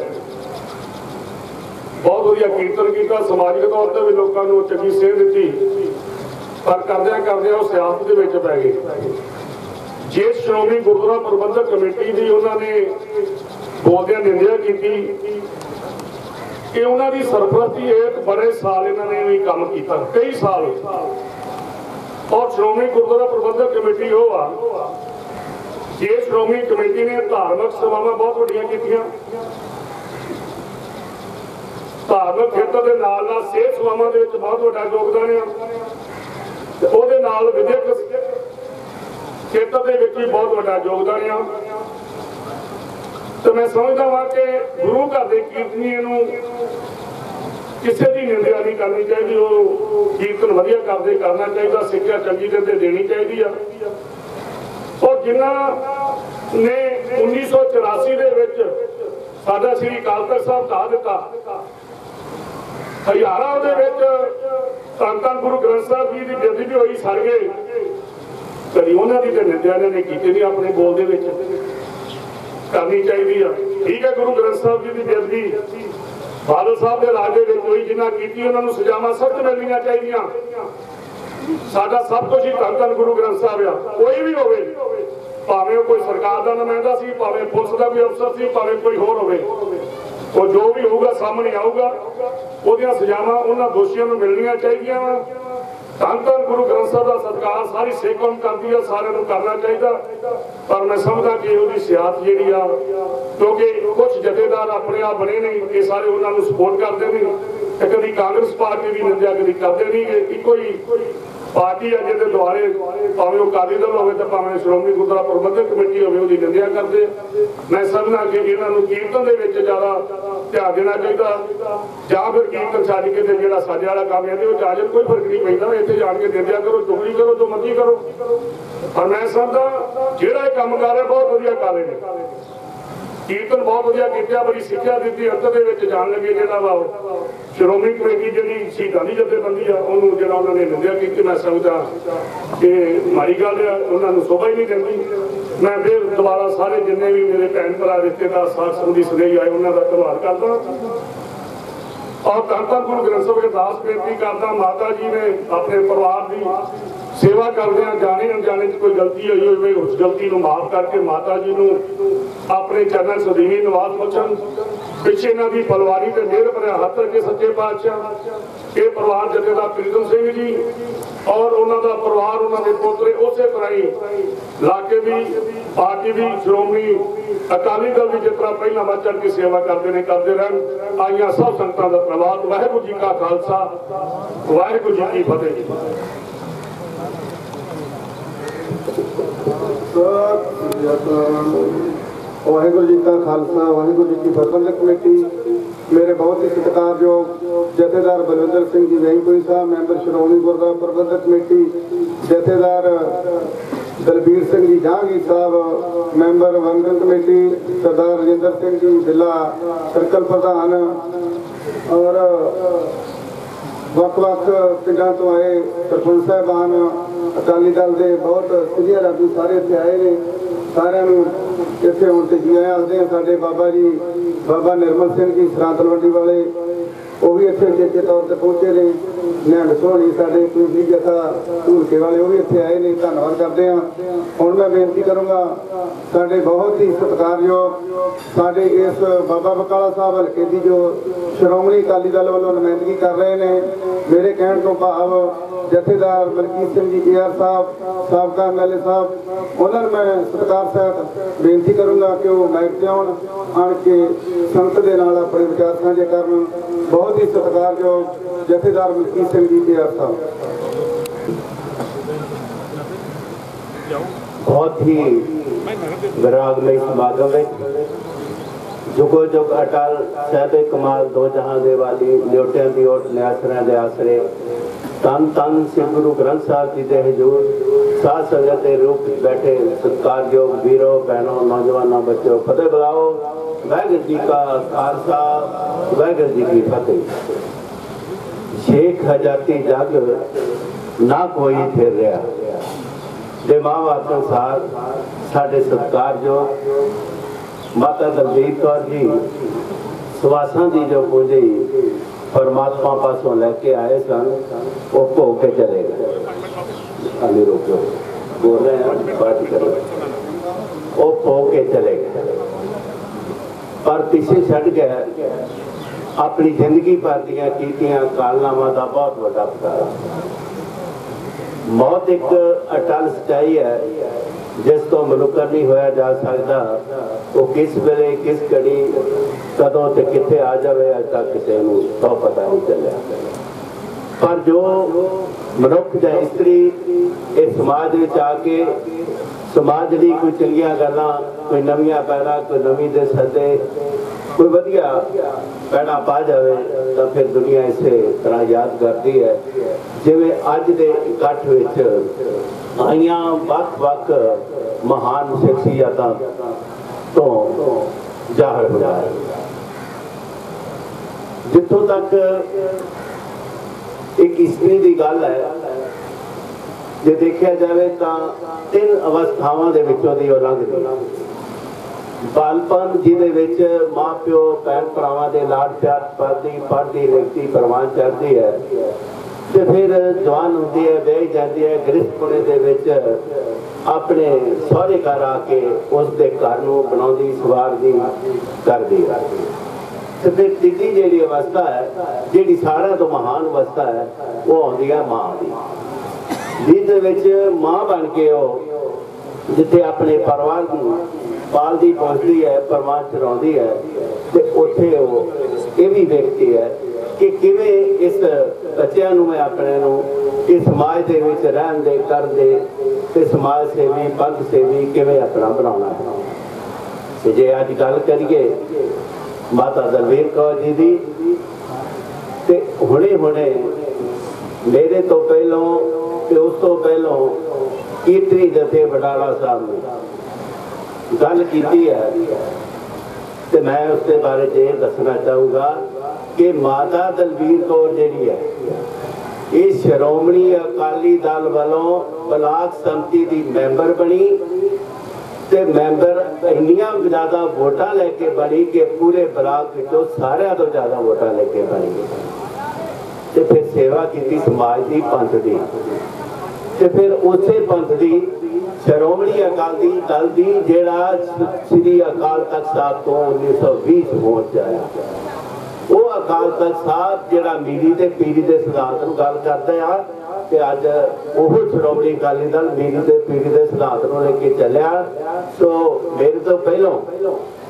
ਬਹੁਤ ਵਧੀਆ ਕੀਰਤਨ ਕੀਤਾ। ਸਮਾਜਿਕ ਤੌਰ ਤੇ ਵੀ ਲੋਕਾਂ ਨੂੰ ਚੰਗੀ ਸੇਧ ਦਿੱਤੀ, ਪਰ ਕਰਦਿਆਂ ਕਰਦਿਆਂ ਉਹ ਸਿਆਸਤ ਦੇ ਵਿੱਚ ਪੈ ਗਏ। ਜੇ ਸ਼੍ਰੋਮਣੀ ਗੁਰਦੁਆਰਾ ਪ੍ਰਬੰਧਕ ਕਮੇਟੀ ਦੀ ਉਹਨਾਂ ਨੇ ਬੋਲਦਿਆਂ ਨਿੰਦਿਆ ਕੀਤੀ ਕਿ ਉਹਨਾਂ ਦੀ ਸਰਪ੍ਰਸਤੀ ਇੱਕ ਬੜੇ ਸਾਲ ਇਹਨਾਂ ਨੇ ਵੀ ਕੰਮ ਕੀਤਾ, ਕਈ ਸਾਲ। ਔਰ ਸ਼੍ਰੋਮਣੀ ਗੁਰਦੁਆਰਾ ਪ੍ਰਬੰਧਕ ਕਮੇਟੀ ਉਹ ਆ, ਜੇ ਸ਼੍ਰੋਮਣੀ ਕਮੇਟੀ ਨੇ ਧਾਰਮਿਕ ਸੇਵਾਵਾਂ ਬਹੁਤ ਵੱਡੀਆਂ ਕੀਤੀਆਂ, ਧਾਰਮਿਕ ਖੇਤਰ ਦੇ ਨਾਲ ਨਾਲ ਸਿਹਤ ਸੇਵਾਵਾਂ ਦੇ ਵਿੱਚ ਬਹੁਤ ਵੱਡਾ ਯੋਗਦਾਨ ਆ ਤੇ ਉਹਦੇ ਨਾਲ ਵਿਦਿਅਕ ਖੇਤਰ ਦੇ ਵਿੱਚ ਵੀ ਬਹੁਤ ਵੱਡਾ ਯੋਗਦਾਨ ਆ। ਤੇ ਮੈਂ ਸਮਝਦਾ ਵਾਂ ਕਿ ਗੁਰੂ ਘਰ ਦੇ ਕੀਰਤਨੀਏ ਨੂੰ ਕਿਸੇ ਦੀ ਨਿੰਦਿਆ ਨਹੀਂ ਕਰਨੀ ਚਾਹੀਦੀ। ਉਹ ਕੀਰਤਨ ਵਧੀਆ ਕਰਦੇ ਕਰਨਾ ਚਾਹੀਦਾ, ਸਿੱਖਿਆ ਚੰਗੀ ਦਿੰਦੇ ਦੇਣੀ ਚਾਹੀਦੀ ਆ। ਔਰ ਜਿਨ੍ਹਾਂ ਨੇ ਉੱਨੀ ਸੌ ਚੁਰਾਸੀ ਦੇ ਵਿੱਚ ਸਾਡਾ ਸ੍ਰੀ ਅਕਾਲ ਤਖਤ ਸਾਹਿਬ ਢਾਹ ਦਿੱਤਾ, ਹਜ਼ਾਰਾਂ ਦੇ ਵਿੱਚ ਧੰਨ ਧੰਨ ਗੁਰੂ ਗ੍ਰੰਥ ਸਾਹਿਬ ਜੀ ਦੀ ਬੇਅਦਬੀ ਵੀ ਹੋਈ, ਸੜ ਗਏ। ਕਦੀ ਉਹਨਾਂ ਦੀ ਤੇ ਨਿੰਦਿਆ ਨੇ ਕੀਤੀ ਨਹੀਂ, ਆਪਣੇ ਬੋਲ ਦੇ ਵਿੱਚ ਕਰਨੀ ਚਾਹੀਦੀ ਆ। ਠੀਕ ਹੈ, ਗੁਰੂ ਗ੍ਰੰਥ ਸਾਹਿਬ ਜੀ ਦੀ ਬੇਅਦਬੀ ਬਾਦਲ ਸਾਹਿਬ ਦੇ ਰਾਜ ਦੇ ਵਿੱਚ ਹੋਈ, ਜਿਨ੍ਹਾਂ ਕੀਤੀ ਉਹਨਾਂ ਨੂੰ ਸਜ਼ਾਵਾਂ ਸਖਤ ਮਿਲਣੀਆਂ ਚਾਹੀਦੀਆਂ। ਸਾਡਾ ਸਭ ਕੁਝ ਹੀ ਧੰਨ ਧੰਨ ਗੁਰੂ ਗ੍ਰੰਥ ਸਾਹਿਬ ਆ। ਕੋਈ ਵੀ ਹੋਵੇ, ਭਾਵੇਂ ਉਹ ਕੋਈ ਸਰਕਾਰ ਦਾ ਨੁਮਾਇੰਦਾ ਸੀ, ਭਾਵੇਂ ਪੁਲਿਸ ਦਾ ਕੋਈ ਅਫਸਰ ਸੀ, ਭਾਵੇਂ ਕੋਈ ਹੋਰ ਹੋਵੇ, ਉਹ ਜੋ ਵੀ ਹੋਊਗਾ ਸਾਹਮਣੇ ਆਊਗਾ, ਉਹਦੀਆਂ ਸਜ਼ਾਵਾਂ ਉਹਨਾਂ ਦੋਸ਼ੀਆਂ ਨੂੰ ਮਿਲਣੀਆਂ ਚਾਹੀਦੀਆਂ ਵਾ। ਧੰਨ ਧੰਨ ਗੁਰੂ ਗ੍ਰੰਥ ਸਾਹਿਬ ਦਾ ਸਤਿਕਾਰ ਸਾਰੀ ਸਿੱਖ ਕੌਮ ਕਰਦੀ ਆ, ਸਾਰਿਆਂ ਨੂੰ ਕਰਨਾ ਚਾਹੀਦਾ। ਪਰ ਮੈਂ ਸਮਝਦਾ ਕਿ ਉਹਦੀ ਸਿਆਸਤ ਜਿਹੜੀ ਆ, ਕਿਉਂਕਿ ਕੁਝ ਜਥੇਦਾਰ ਆਪਣੇ ਆਪ ਬਣੇ ਨੇ, ਇਹ ਸਾਰੇ ਉਹਨਾਂ ਨੂੰ ਸਪੋਰਟ ਕਰਦੇ ਨੇ ਤੇ ਕਦੀ ਕਾਂਗਰਸ ਪਾਰਟੀ ਦੀ ਨਿੰਦਿਆ ਕਦੀ ਕਰਦੇ ਨਹੀਂ। ਇੱਕੋ ਹੀ ਪਾਰਟੀ ਆ ਜਿਹਦੇ ਦੁਆਰੇ ਭਾਵੇਂ ਉਹ ਅਕਾਲੀ ਦਲ ਹੋਵੇ ਤੇ ਭਾਵੇਂ ਸ਼੍ਰੋਮਣੀ ਗੁਰਦੁਆਰਾ ਪ੍ਰਬੰਧਕ ਕਮੇਟੀ ਹੋਵੇ, ਉਹਦੀ ਨਿੰਦਿਆ ਕਰਦੇ। ਮੈਂ ਸਮਝਦਾ ਕਿ ਇਹਨਾਂ ਨੂੰ ਕੀਰਤਨ ਦੇ ਵਿੱਚ ਜ਼ਿਆਦਾ ਧਿਆਨ ਦੇਣਾ ਚਾਹੀਦਾ, ਜਾਂ ਫਿਰ ਕੀਰਤਨ ਛੱਡ ਕੇ ਤੇ ਜਿਹੜਾ ਸਾਡੇ ਵਾਲਾ ਕੰਮ ਹੈ ਉਹ ਚਾਜਨ ਕੋਈ ਫਰਕ ਨਹੀਂ ਪੈਂਦਾ। ਇੱਥੇ ਜਾਣ ਕੇ ਨਿੰਦਿਆ ਕਰੋ, ਚੁਗਲੀ ਕਰੋ, ਜੋ ਮਰਜ਼ੀ ਕਰੋ। ਪਰ ਮੈਂ ਸਮਝਦਾ ਜਿਹੜਾ ਇਹ ਕੰਮ ਕਰ ਰਿਹਾ ਬਹੁਤ ਵਧੀਆ ਕਰ ਰਹੇ ਨੇ। ਕੀਰਤਨ ਬਹੁਤ ਵਧੀਆ ਕੀਤਾ, ਬੜੀ ਸਿੱਖਿਆ ਦਿੱਤੀ। ਅੰਤ ਦੇ ਵਿੱਚ ਜਾਣ ਲੱਗੇ ਜਿਹੜਾ ਵਾ ਸ਼੍ਰੋਮਣੀ ਕਮੇਟੀ ਜਿਹੜੀ ਸ਼ਹੀਦਾਂ ਦੀ ਜਥੇਬੰਦੀ ਆ, ਉਹਨੂੰ ਜਿਹੜਾ ਉਹਨਾਂ ਨੇ ਨਿੰਦਿਆ ਕੀਤੀ, ਮੈਂ ਸਮਝਦਾ ਕਿ ਮਾੜੀ ਗੱਲ ਆ, ਉਹਨਾਂ ਨੂੰ ਸ਼ੋਭਾ ਹੀ ਨਹੀਂ ਦਿੰਦੀ। ਮੈਂ ਫਿਰ ਦੁਬਾਰਾ ਸਾਰੇ ਜਿੰਨੇ ਵੀ ਮੇਰੇ ਭੈਣ ਭਰਾ ਰਿਸ਼ਤੇਦਾਰ ਸਾਥ ਸੰਬੰਧੀ ਸੁਨੇਹੀ ਆਏ ਉਹਨਾਂ ਦਾ ਧੰਨਵਾਦ ਕਰਦਾ। ਔਰ ਧੰਨ ਧੰਨ ਗੁਰੂ ਗ੍ਰੰਥ ਸਾਹਿਬ ਅਰਦਾਸ ਬੇਨਤੀ ਕਰਦਾ, ਮਾਤਾ ਜੀ ਨੇ ਆਪਣੇ ਪਰਿਵਾਰ ਦੀ ਸੇਵਾ ਕਰਦਿਆਂ ਜਾਣੇ ਅਣਜਾਣੇ ਚ ਕੋਈ ਗਲਤੀ ਹੋਈ ਹੋਵੇ, ਉਸ ਗਲਤੀ ਨੂੰ ਮਾਫ ਕਰਕੇ ਮਾਤਾ ਜੀ ਨੂੰ ਆਪਣੇ ਚਰਨਾਂ ਸਦੀਵੀ ਨਿਵਾਸ ਬਖਸ਼ਣ। ਪਿੱਛੇ ਇਹਨਾਂ ਦੀ ਪਲਵਾਰੀ ਤੇ ਮਿਹਰ ਭਰਿਆ ਹੱਥ ਰੱਖੇ ਸੱਚੇ ਪਾਤਸ਼ਾਹ। ਇਹ ਪਰਿਵਾਰ ਜਥੇਦਾਰ ਪ੍ਰੀਤਮ ਸਿੰਘ ਜੀ ਔਰ ਉਹਨਾਂ ਦਾ ਪਰਿਵਾਰ, ਉਹਨਾਂ ਦੇ ਪੋਤਰੇ ਉਸੇ ਤਰ੍ਹਾਂ ਹੀ ਇਲਾਕੇ ਦੀ ਪਾਰਟੀ ਦੀ ਸ਼੍ਰੋਮਣੀ ਅਕਾਲੀ ਦਲ ਦੀ ਜਿਸ ਤਰ੍ਹਾਂ ਪਹਿਲਾਂ ਵੱਧ ਚੜ੍ਹ ਕੇ ਸੇਵਾ ਕਰਦੇ ਨੇ ਕਰਦੇ ਰਹਿਣ। ਆਈਆਂ ਸਭ ਸੰਗਤਾਂ ਦਾ ਧੰਨਵਾਦ। ਵਾਹਿਗੁਰੂ ਜੀ ਕਾ ਖਾਲਸਾ, ਵਾਹਿਗੁਰੂ ਜੀ ਕੀ ਫਤਿਹ। वाहिगुरू जी का खालसा वाहिगुरू जी की फतह। कमेटी मेरे बहुत ही सत्कारयोग जथेदार बलविंदर सिंह जी वेईपुरी साहब, member Shiromani Gurdwara Prabandhak committee, Jathedar Dalbir Singh ji Jahangir Sahib, member वंदन कमेटी, सरदार राजेंद्र सिंह जी बिला सर्कल प्रधान और ਵੱਖ-ਵੱਖ ਪਿੰਡਾਂ ਤੋਂ आए सरपंच साहबान, अकाली दल के बहुत सीनियर आगू सारे इत्थे आए ने। सारिਆਂ ਨੂੰ ਇੱਥੇ ਹੁਣ ਤੇ ਜੀ ਆਇਆਂ ਆਖਦੇ ਆ। ਸਾਡੇ बाबा जी बाबा निर्मल सिंह जी सरां तलवंडी वाले ਉਹ ਵੀ ਇੱਥੇ ਚੇਚੇ ਤੌਰ ਤੇ ਪਹੁੰਚੇ ਨੇ। ਨਿਹੰਗ ਸੋਹਣੀ ਸਾਡੇ ਕੁੰਜੀ ਜਥਾ ਧੂਲਕੇ ਵਾਲੇ ਉਹ ਵੀ ਇੱਥੇ ਆਏ ਨੇ। ਧੰਨਵਾਦ ਕਰਦੇ ਹਾਂ। ਹੁਣ ਮੈਂ ਬੇਨਤੀ ਕਰੂੰਗਾ ਸਾਡੇ ਬਹੁਤ ਹੀ ਸਤਿਕਾਰਯੋਗ ਸਾਡੇ ਇਸ ਬਾਬਾ ਬਕਾਲਾ ਸਾਹਿਬ ਹਲਕੇ ਦੀ ਜੋ ਸ਼੍ਰੋਮਣੀ ਅਕਾਲੀ ਦਲ ਵੱਲੋਂ ਨੁਮਾਇੰਦਗੀ ਕਰ ਰਹੇ ਨੇ, ਮੇਰੇ ਕਹਿਣ ਤੋਂ ਭਾਵ ਜਥੇਦਾਰ ਮਲਕੀਤ ਸਿੰਘ ਜੀ ਏਆਰ ਸਾਹਿਬ, ਸਾਬਕਾ ਐਮਐਲਏ ਸਾਹਿਬ, ਉਹਨਾਂ ਨੂੰ ਮੈਂ ਸਰਕਾਰ ਸਾਹਿਬ ਬੇਨਤੀ ਕਰੂੰਗਾ ਕਿ ਉਹ ਮਾਈਕ ਤੇ ਆਉਣ, ਆਣ ਕੇ ਸੰਗਤ ਦੇ ਨਾਲ ਆਪਣੇ ਵਿਚਾਰ ਸਾਂਝੇ ਕਰਨ। बहुत ही सत्कारयोग जथेदार मलकीत सिंह जी ਏਆਰ साहब। बहुत ही विरागमय समागम है। जुगो जुग अटल सहबे कमाल दो जहां दे वाली न्योटियां दी ओट न्यासरां दे आसरे तन तन श्री गुरु ग्रंथ साहब जी दे हजूर साध संगत के रूप बैठे सत्कारयोग वीरों बहनों नौजवानों बच्चों फतेह बुलाओ। वाहिगुरू जी का खालसा वाहिगुरू जी की फतेह। शेख हजाती जग ना कोई फिर रहा दे मां वातन साथ साढ़े सत्कारयोग माता दलबीर कौर जी सुवासा की जो पूंजी परमात्मा पासों लैके आए सन वो भो के चले गए। अली रोको बोल रहे हैं बात करो। वो भो के चले गए पर पिछे छड़ गए अपनी जिंदगी भर दियां कीतियां कारनामा का बहुत बड़ा पतारा। मौत एक अटल सच्चाई है जिस तो मनुकर नहीं होया जा सकता। वो किस वेले किस घड़ी कदों ते किथे आ जाए अज तक किसी को तो पता नहीं चलिया। पर जो मनुख या इस्त्री इस समाज में आके समाज की कोई चंगियां गल्लां, कोई नवीं पैड़ा, कोई नवीं दे सदे, कोई वधिया पैड़ा पा जाए तो फिर दुनिया इस तरह याद करती है जिवें अज दे इकट्ठ विच आईयां वख-वख महान शख्सियतां तो जाहिर होया है। जिथों तक एक इस्त्री की गल है, जे देखा जाए तो तीन अवस्थावां दे विचों दी ओह लंघदी। बालपन जिहदे माँ प्यो भैन भरावां दे लाड प्यार पढ़दी पढ़दी लिखती परवान चढ़ती है, तो फिर जवान होंदी है, विआही जाती है, गिरफ्तपुणे दे विच अपने सहुरे घर आके उसके घर नूं बनाउंदी सवारदी करदी रहती। तो फिर तीजी जिहड़ी अवस्था है, जिहड़ी सारिआं तो महान अवस्था है, वो आउंदी है माँ दी, जिहदे विच माँ बन के वो जिथे अपने परिवार नूं पालदी पहुँचती है, परवान चढ़ाउंदी है, तो उत्थे वो ये भी देखती है कि किवें इस बच्चों नूं मैं अपने नूं इस समाज दे विच रहन दे कर दे ते समाज सेवी पंथ सेवी किवें अपना बनाउणा है। ते जे अज गल करिए माता दलबीर कौर जी दी, ते हुणे हुणे मेरे तो पहलों ते उस तो पहलों कीर्तनी जथे बटाला साहब ने गल की है, तो मैं उसके बारे में ये दसना चाहूँगा कि माता दलबीर कौर जी है ये श्रोमणी अकाली दल वालों ब्लाक समिति की मैंबर बनी, ते मैंबर इन्नियां ज़्यादा वोटां लेके बनी कि पूरे ब्लाक विचों सारियां तो ज़्यादा वोटां लेके बनी, ते फिर सेवा की समाज की पंथ की, ते फिर उसे पंथ की श्रोमणी अकाली दल की जिहड़ा श्री अकाल तख्त साहब तो उन्नीस सौ बीस पहुंच आया, वो अकाल तख्त साहब जिहड़ा मीरी ते पीरी के सिद्धांत नूं गल करदा आ कि अज वो श्रोमणी अकाली दल मीरी ते पीरी के सिद्धांत नूं लेके चलिया। सो मेरे तो पहलों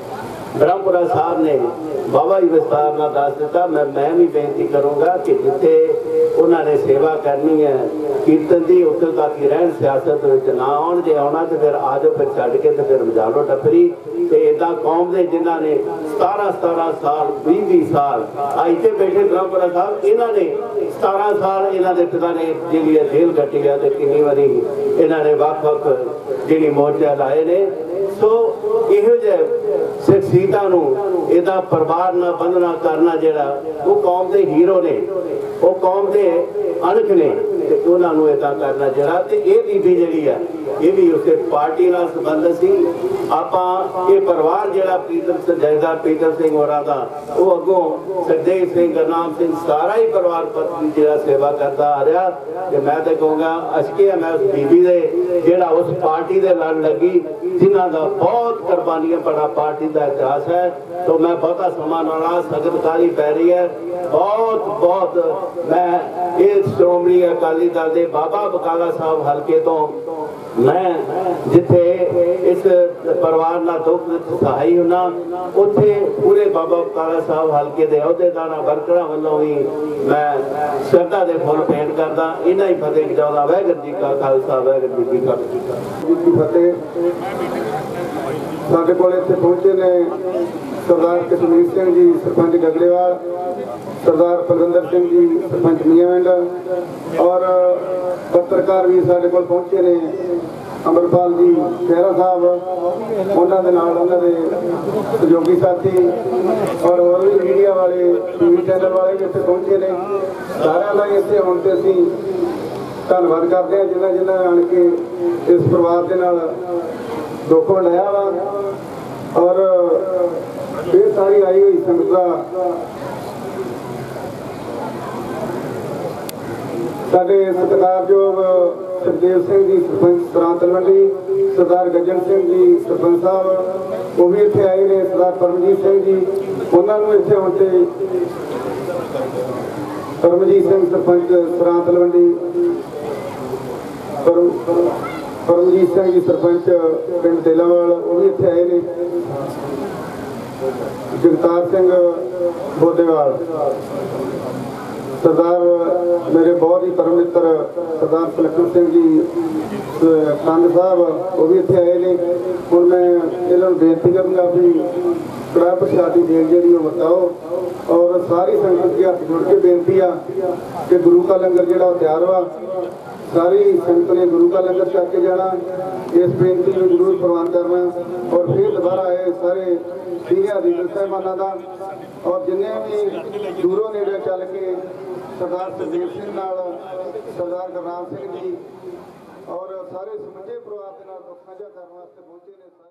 ब्रह्मपुरा साहब ने बाबा ही विस्तार ना दस दिता। मैं मैं भी बेनती करूँगा कि जिथे उन्होंने सेवा करनी है कीर्तन की उत्थे तक ही रहन, सियासत ना आउण। जे आउणा तो फिर आ जाओ, फिर छड्ड के तो फिर मजालो टप्परी। तो इदा कौम के जिन्होंने सतारह सतारह साल बीस बीस साल इतने बैठे ब्रह्मपुरा साहब, इन्होंने सतारह साल इन्होंने पिता ने जी जेल कट्टी है, तो कितनी बारी इन्होंने वक् वक् जी मोर्चा लाए ने। सो इहो जिहे शख्सियतां नूं इहदा परिवार ना बंधना करना जिहड़ा वो कौम के हीरो ने, वो कौम के अणख ने, उन्होंने इदा करना जरा। तो ये बीबी जी है ये भी उस पार्टी नाल संबंधित सी। आपां ये परिवार जिहड़ा पीतर जैदार पीतर सिंह होरां दा वो अगों सुखदेव सिंह गुरनाम सिंह सारा ही परिवार पत्नी जिहड़ा सेवा करता आ रहा। ते मैं तो कहूँगा अशके मैं उस बीबी दे जिहड़ा उस पार्टी दे लड़ लगी जिन्हां दा बहुत कुर्बानियां बड़ा पार्टी का इतिहास है। तो मैं बहुता समा ना सख्त कारी पै रही है। बहुत बहुत मैं ये श्रोमणी अकाली दल के बाबा बकाला साहब हल्के तो मैं जिथे इस परिवार ना दुख सहाई होना उथे पूरे बाबा बकाला साहब हल्के के अहदेदार वर्करां वालों भी मैं श्रद्धा के फुल भेंट करदा। इन्हां ही फतेह चाहुंदा। वाहिगुरू जी का खालसा वाहिगुरू जी की फतेह। साडे कोल इत्थे पहुंचे ने सरदार कश्मीर सिंह जी सरपंच गगड़ेवाल, सरदार बलविंदर सिंह जी सरपंच मियांविंड और पत्रकार भी साडे कोल पहुंचे ने अमरपाल जी खैरा साहब, उन्होंने दे नाल उन्होंने दे सहयोगी साथी और होर भी मीडिया वाले टीवी चैनल वाले भी इत्थे पहुंचे ने। सारिਆਂ ਦਾ इत्थे आउण ते असीं धन्नवाद करते हैं जिन्हें जिन्हें आण के इस परिवार के नाल दुख वंडाया वा। और ये सारी आई हुई संगत का साडे सत्कारयोग सुखदेव सिंह जी सरपंच सरां तलवंडी, सरदार गजन सिंह जी सरपंच साहब वो भी इत्थे आए ने, सरदार परमजीत सिंह जी उन्होंने इत्थे आउण ते परमजीत सिंह सरपंच सरां तलवंडी, परमजीत सिंह जी सरपंच पिंड देलावाल वो भी इत्थे आए ने, जगतार सिंह बोदेवाल, सरदार मेरे बहुत ही परम मित्र सरदार सुलक्षण सिंह जी कंद साहब वो भी इत्थे आए ने। हुण मैं इन्होंने बेनती करूँगा भी कड़ा प्रसादी देन जी बताओ और सारी संगत के हाथ जुड़ के बेनती आ कि गुरु का लंगर जो तैयार हुआ सारी संगत ने गुरु का लंगर करके जाना। इस बेनती को जरूर प्रवान करना और फिर दोबारा आए सारे सीनियर लीडर साहबाना का और जिन्हें भी दूरों नेड़े चल के सरदार सुखदेव सिंह नाल सरदार गुरनाम सिंह जी और सारे समझे परिवार के नाल दुख साझा करने वास्ते पहुंचे ने।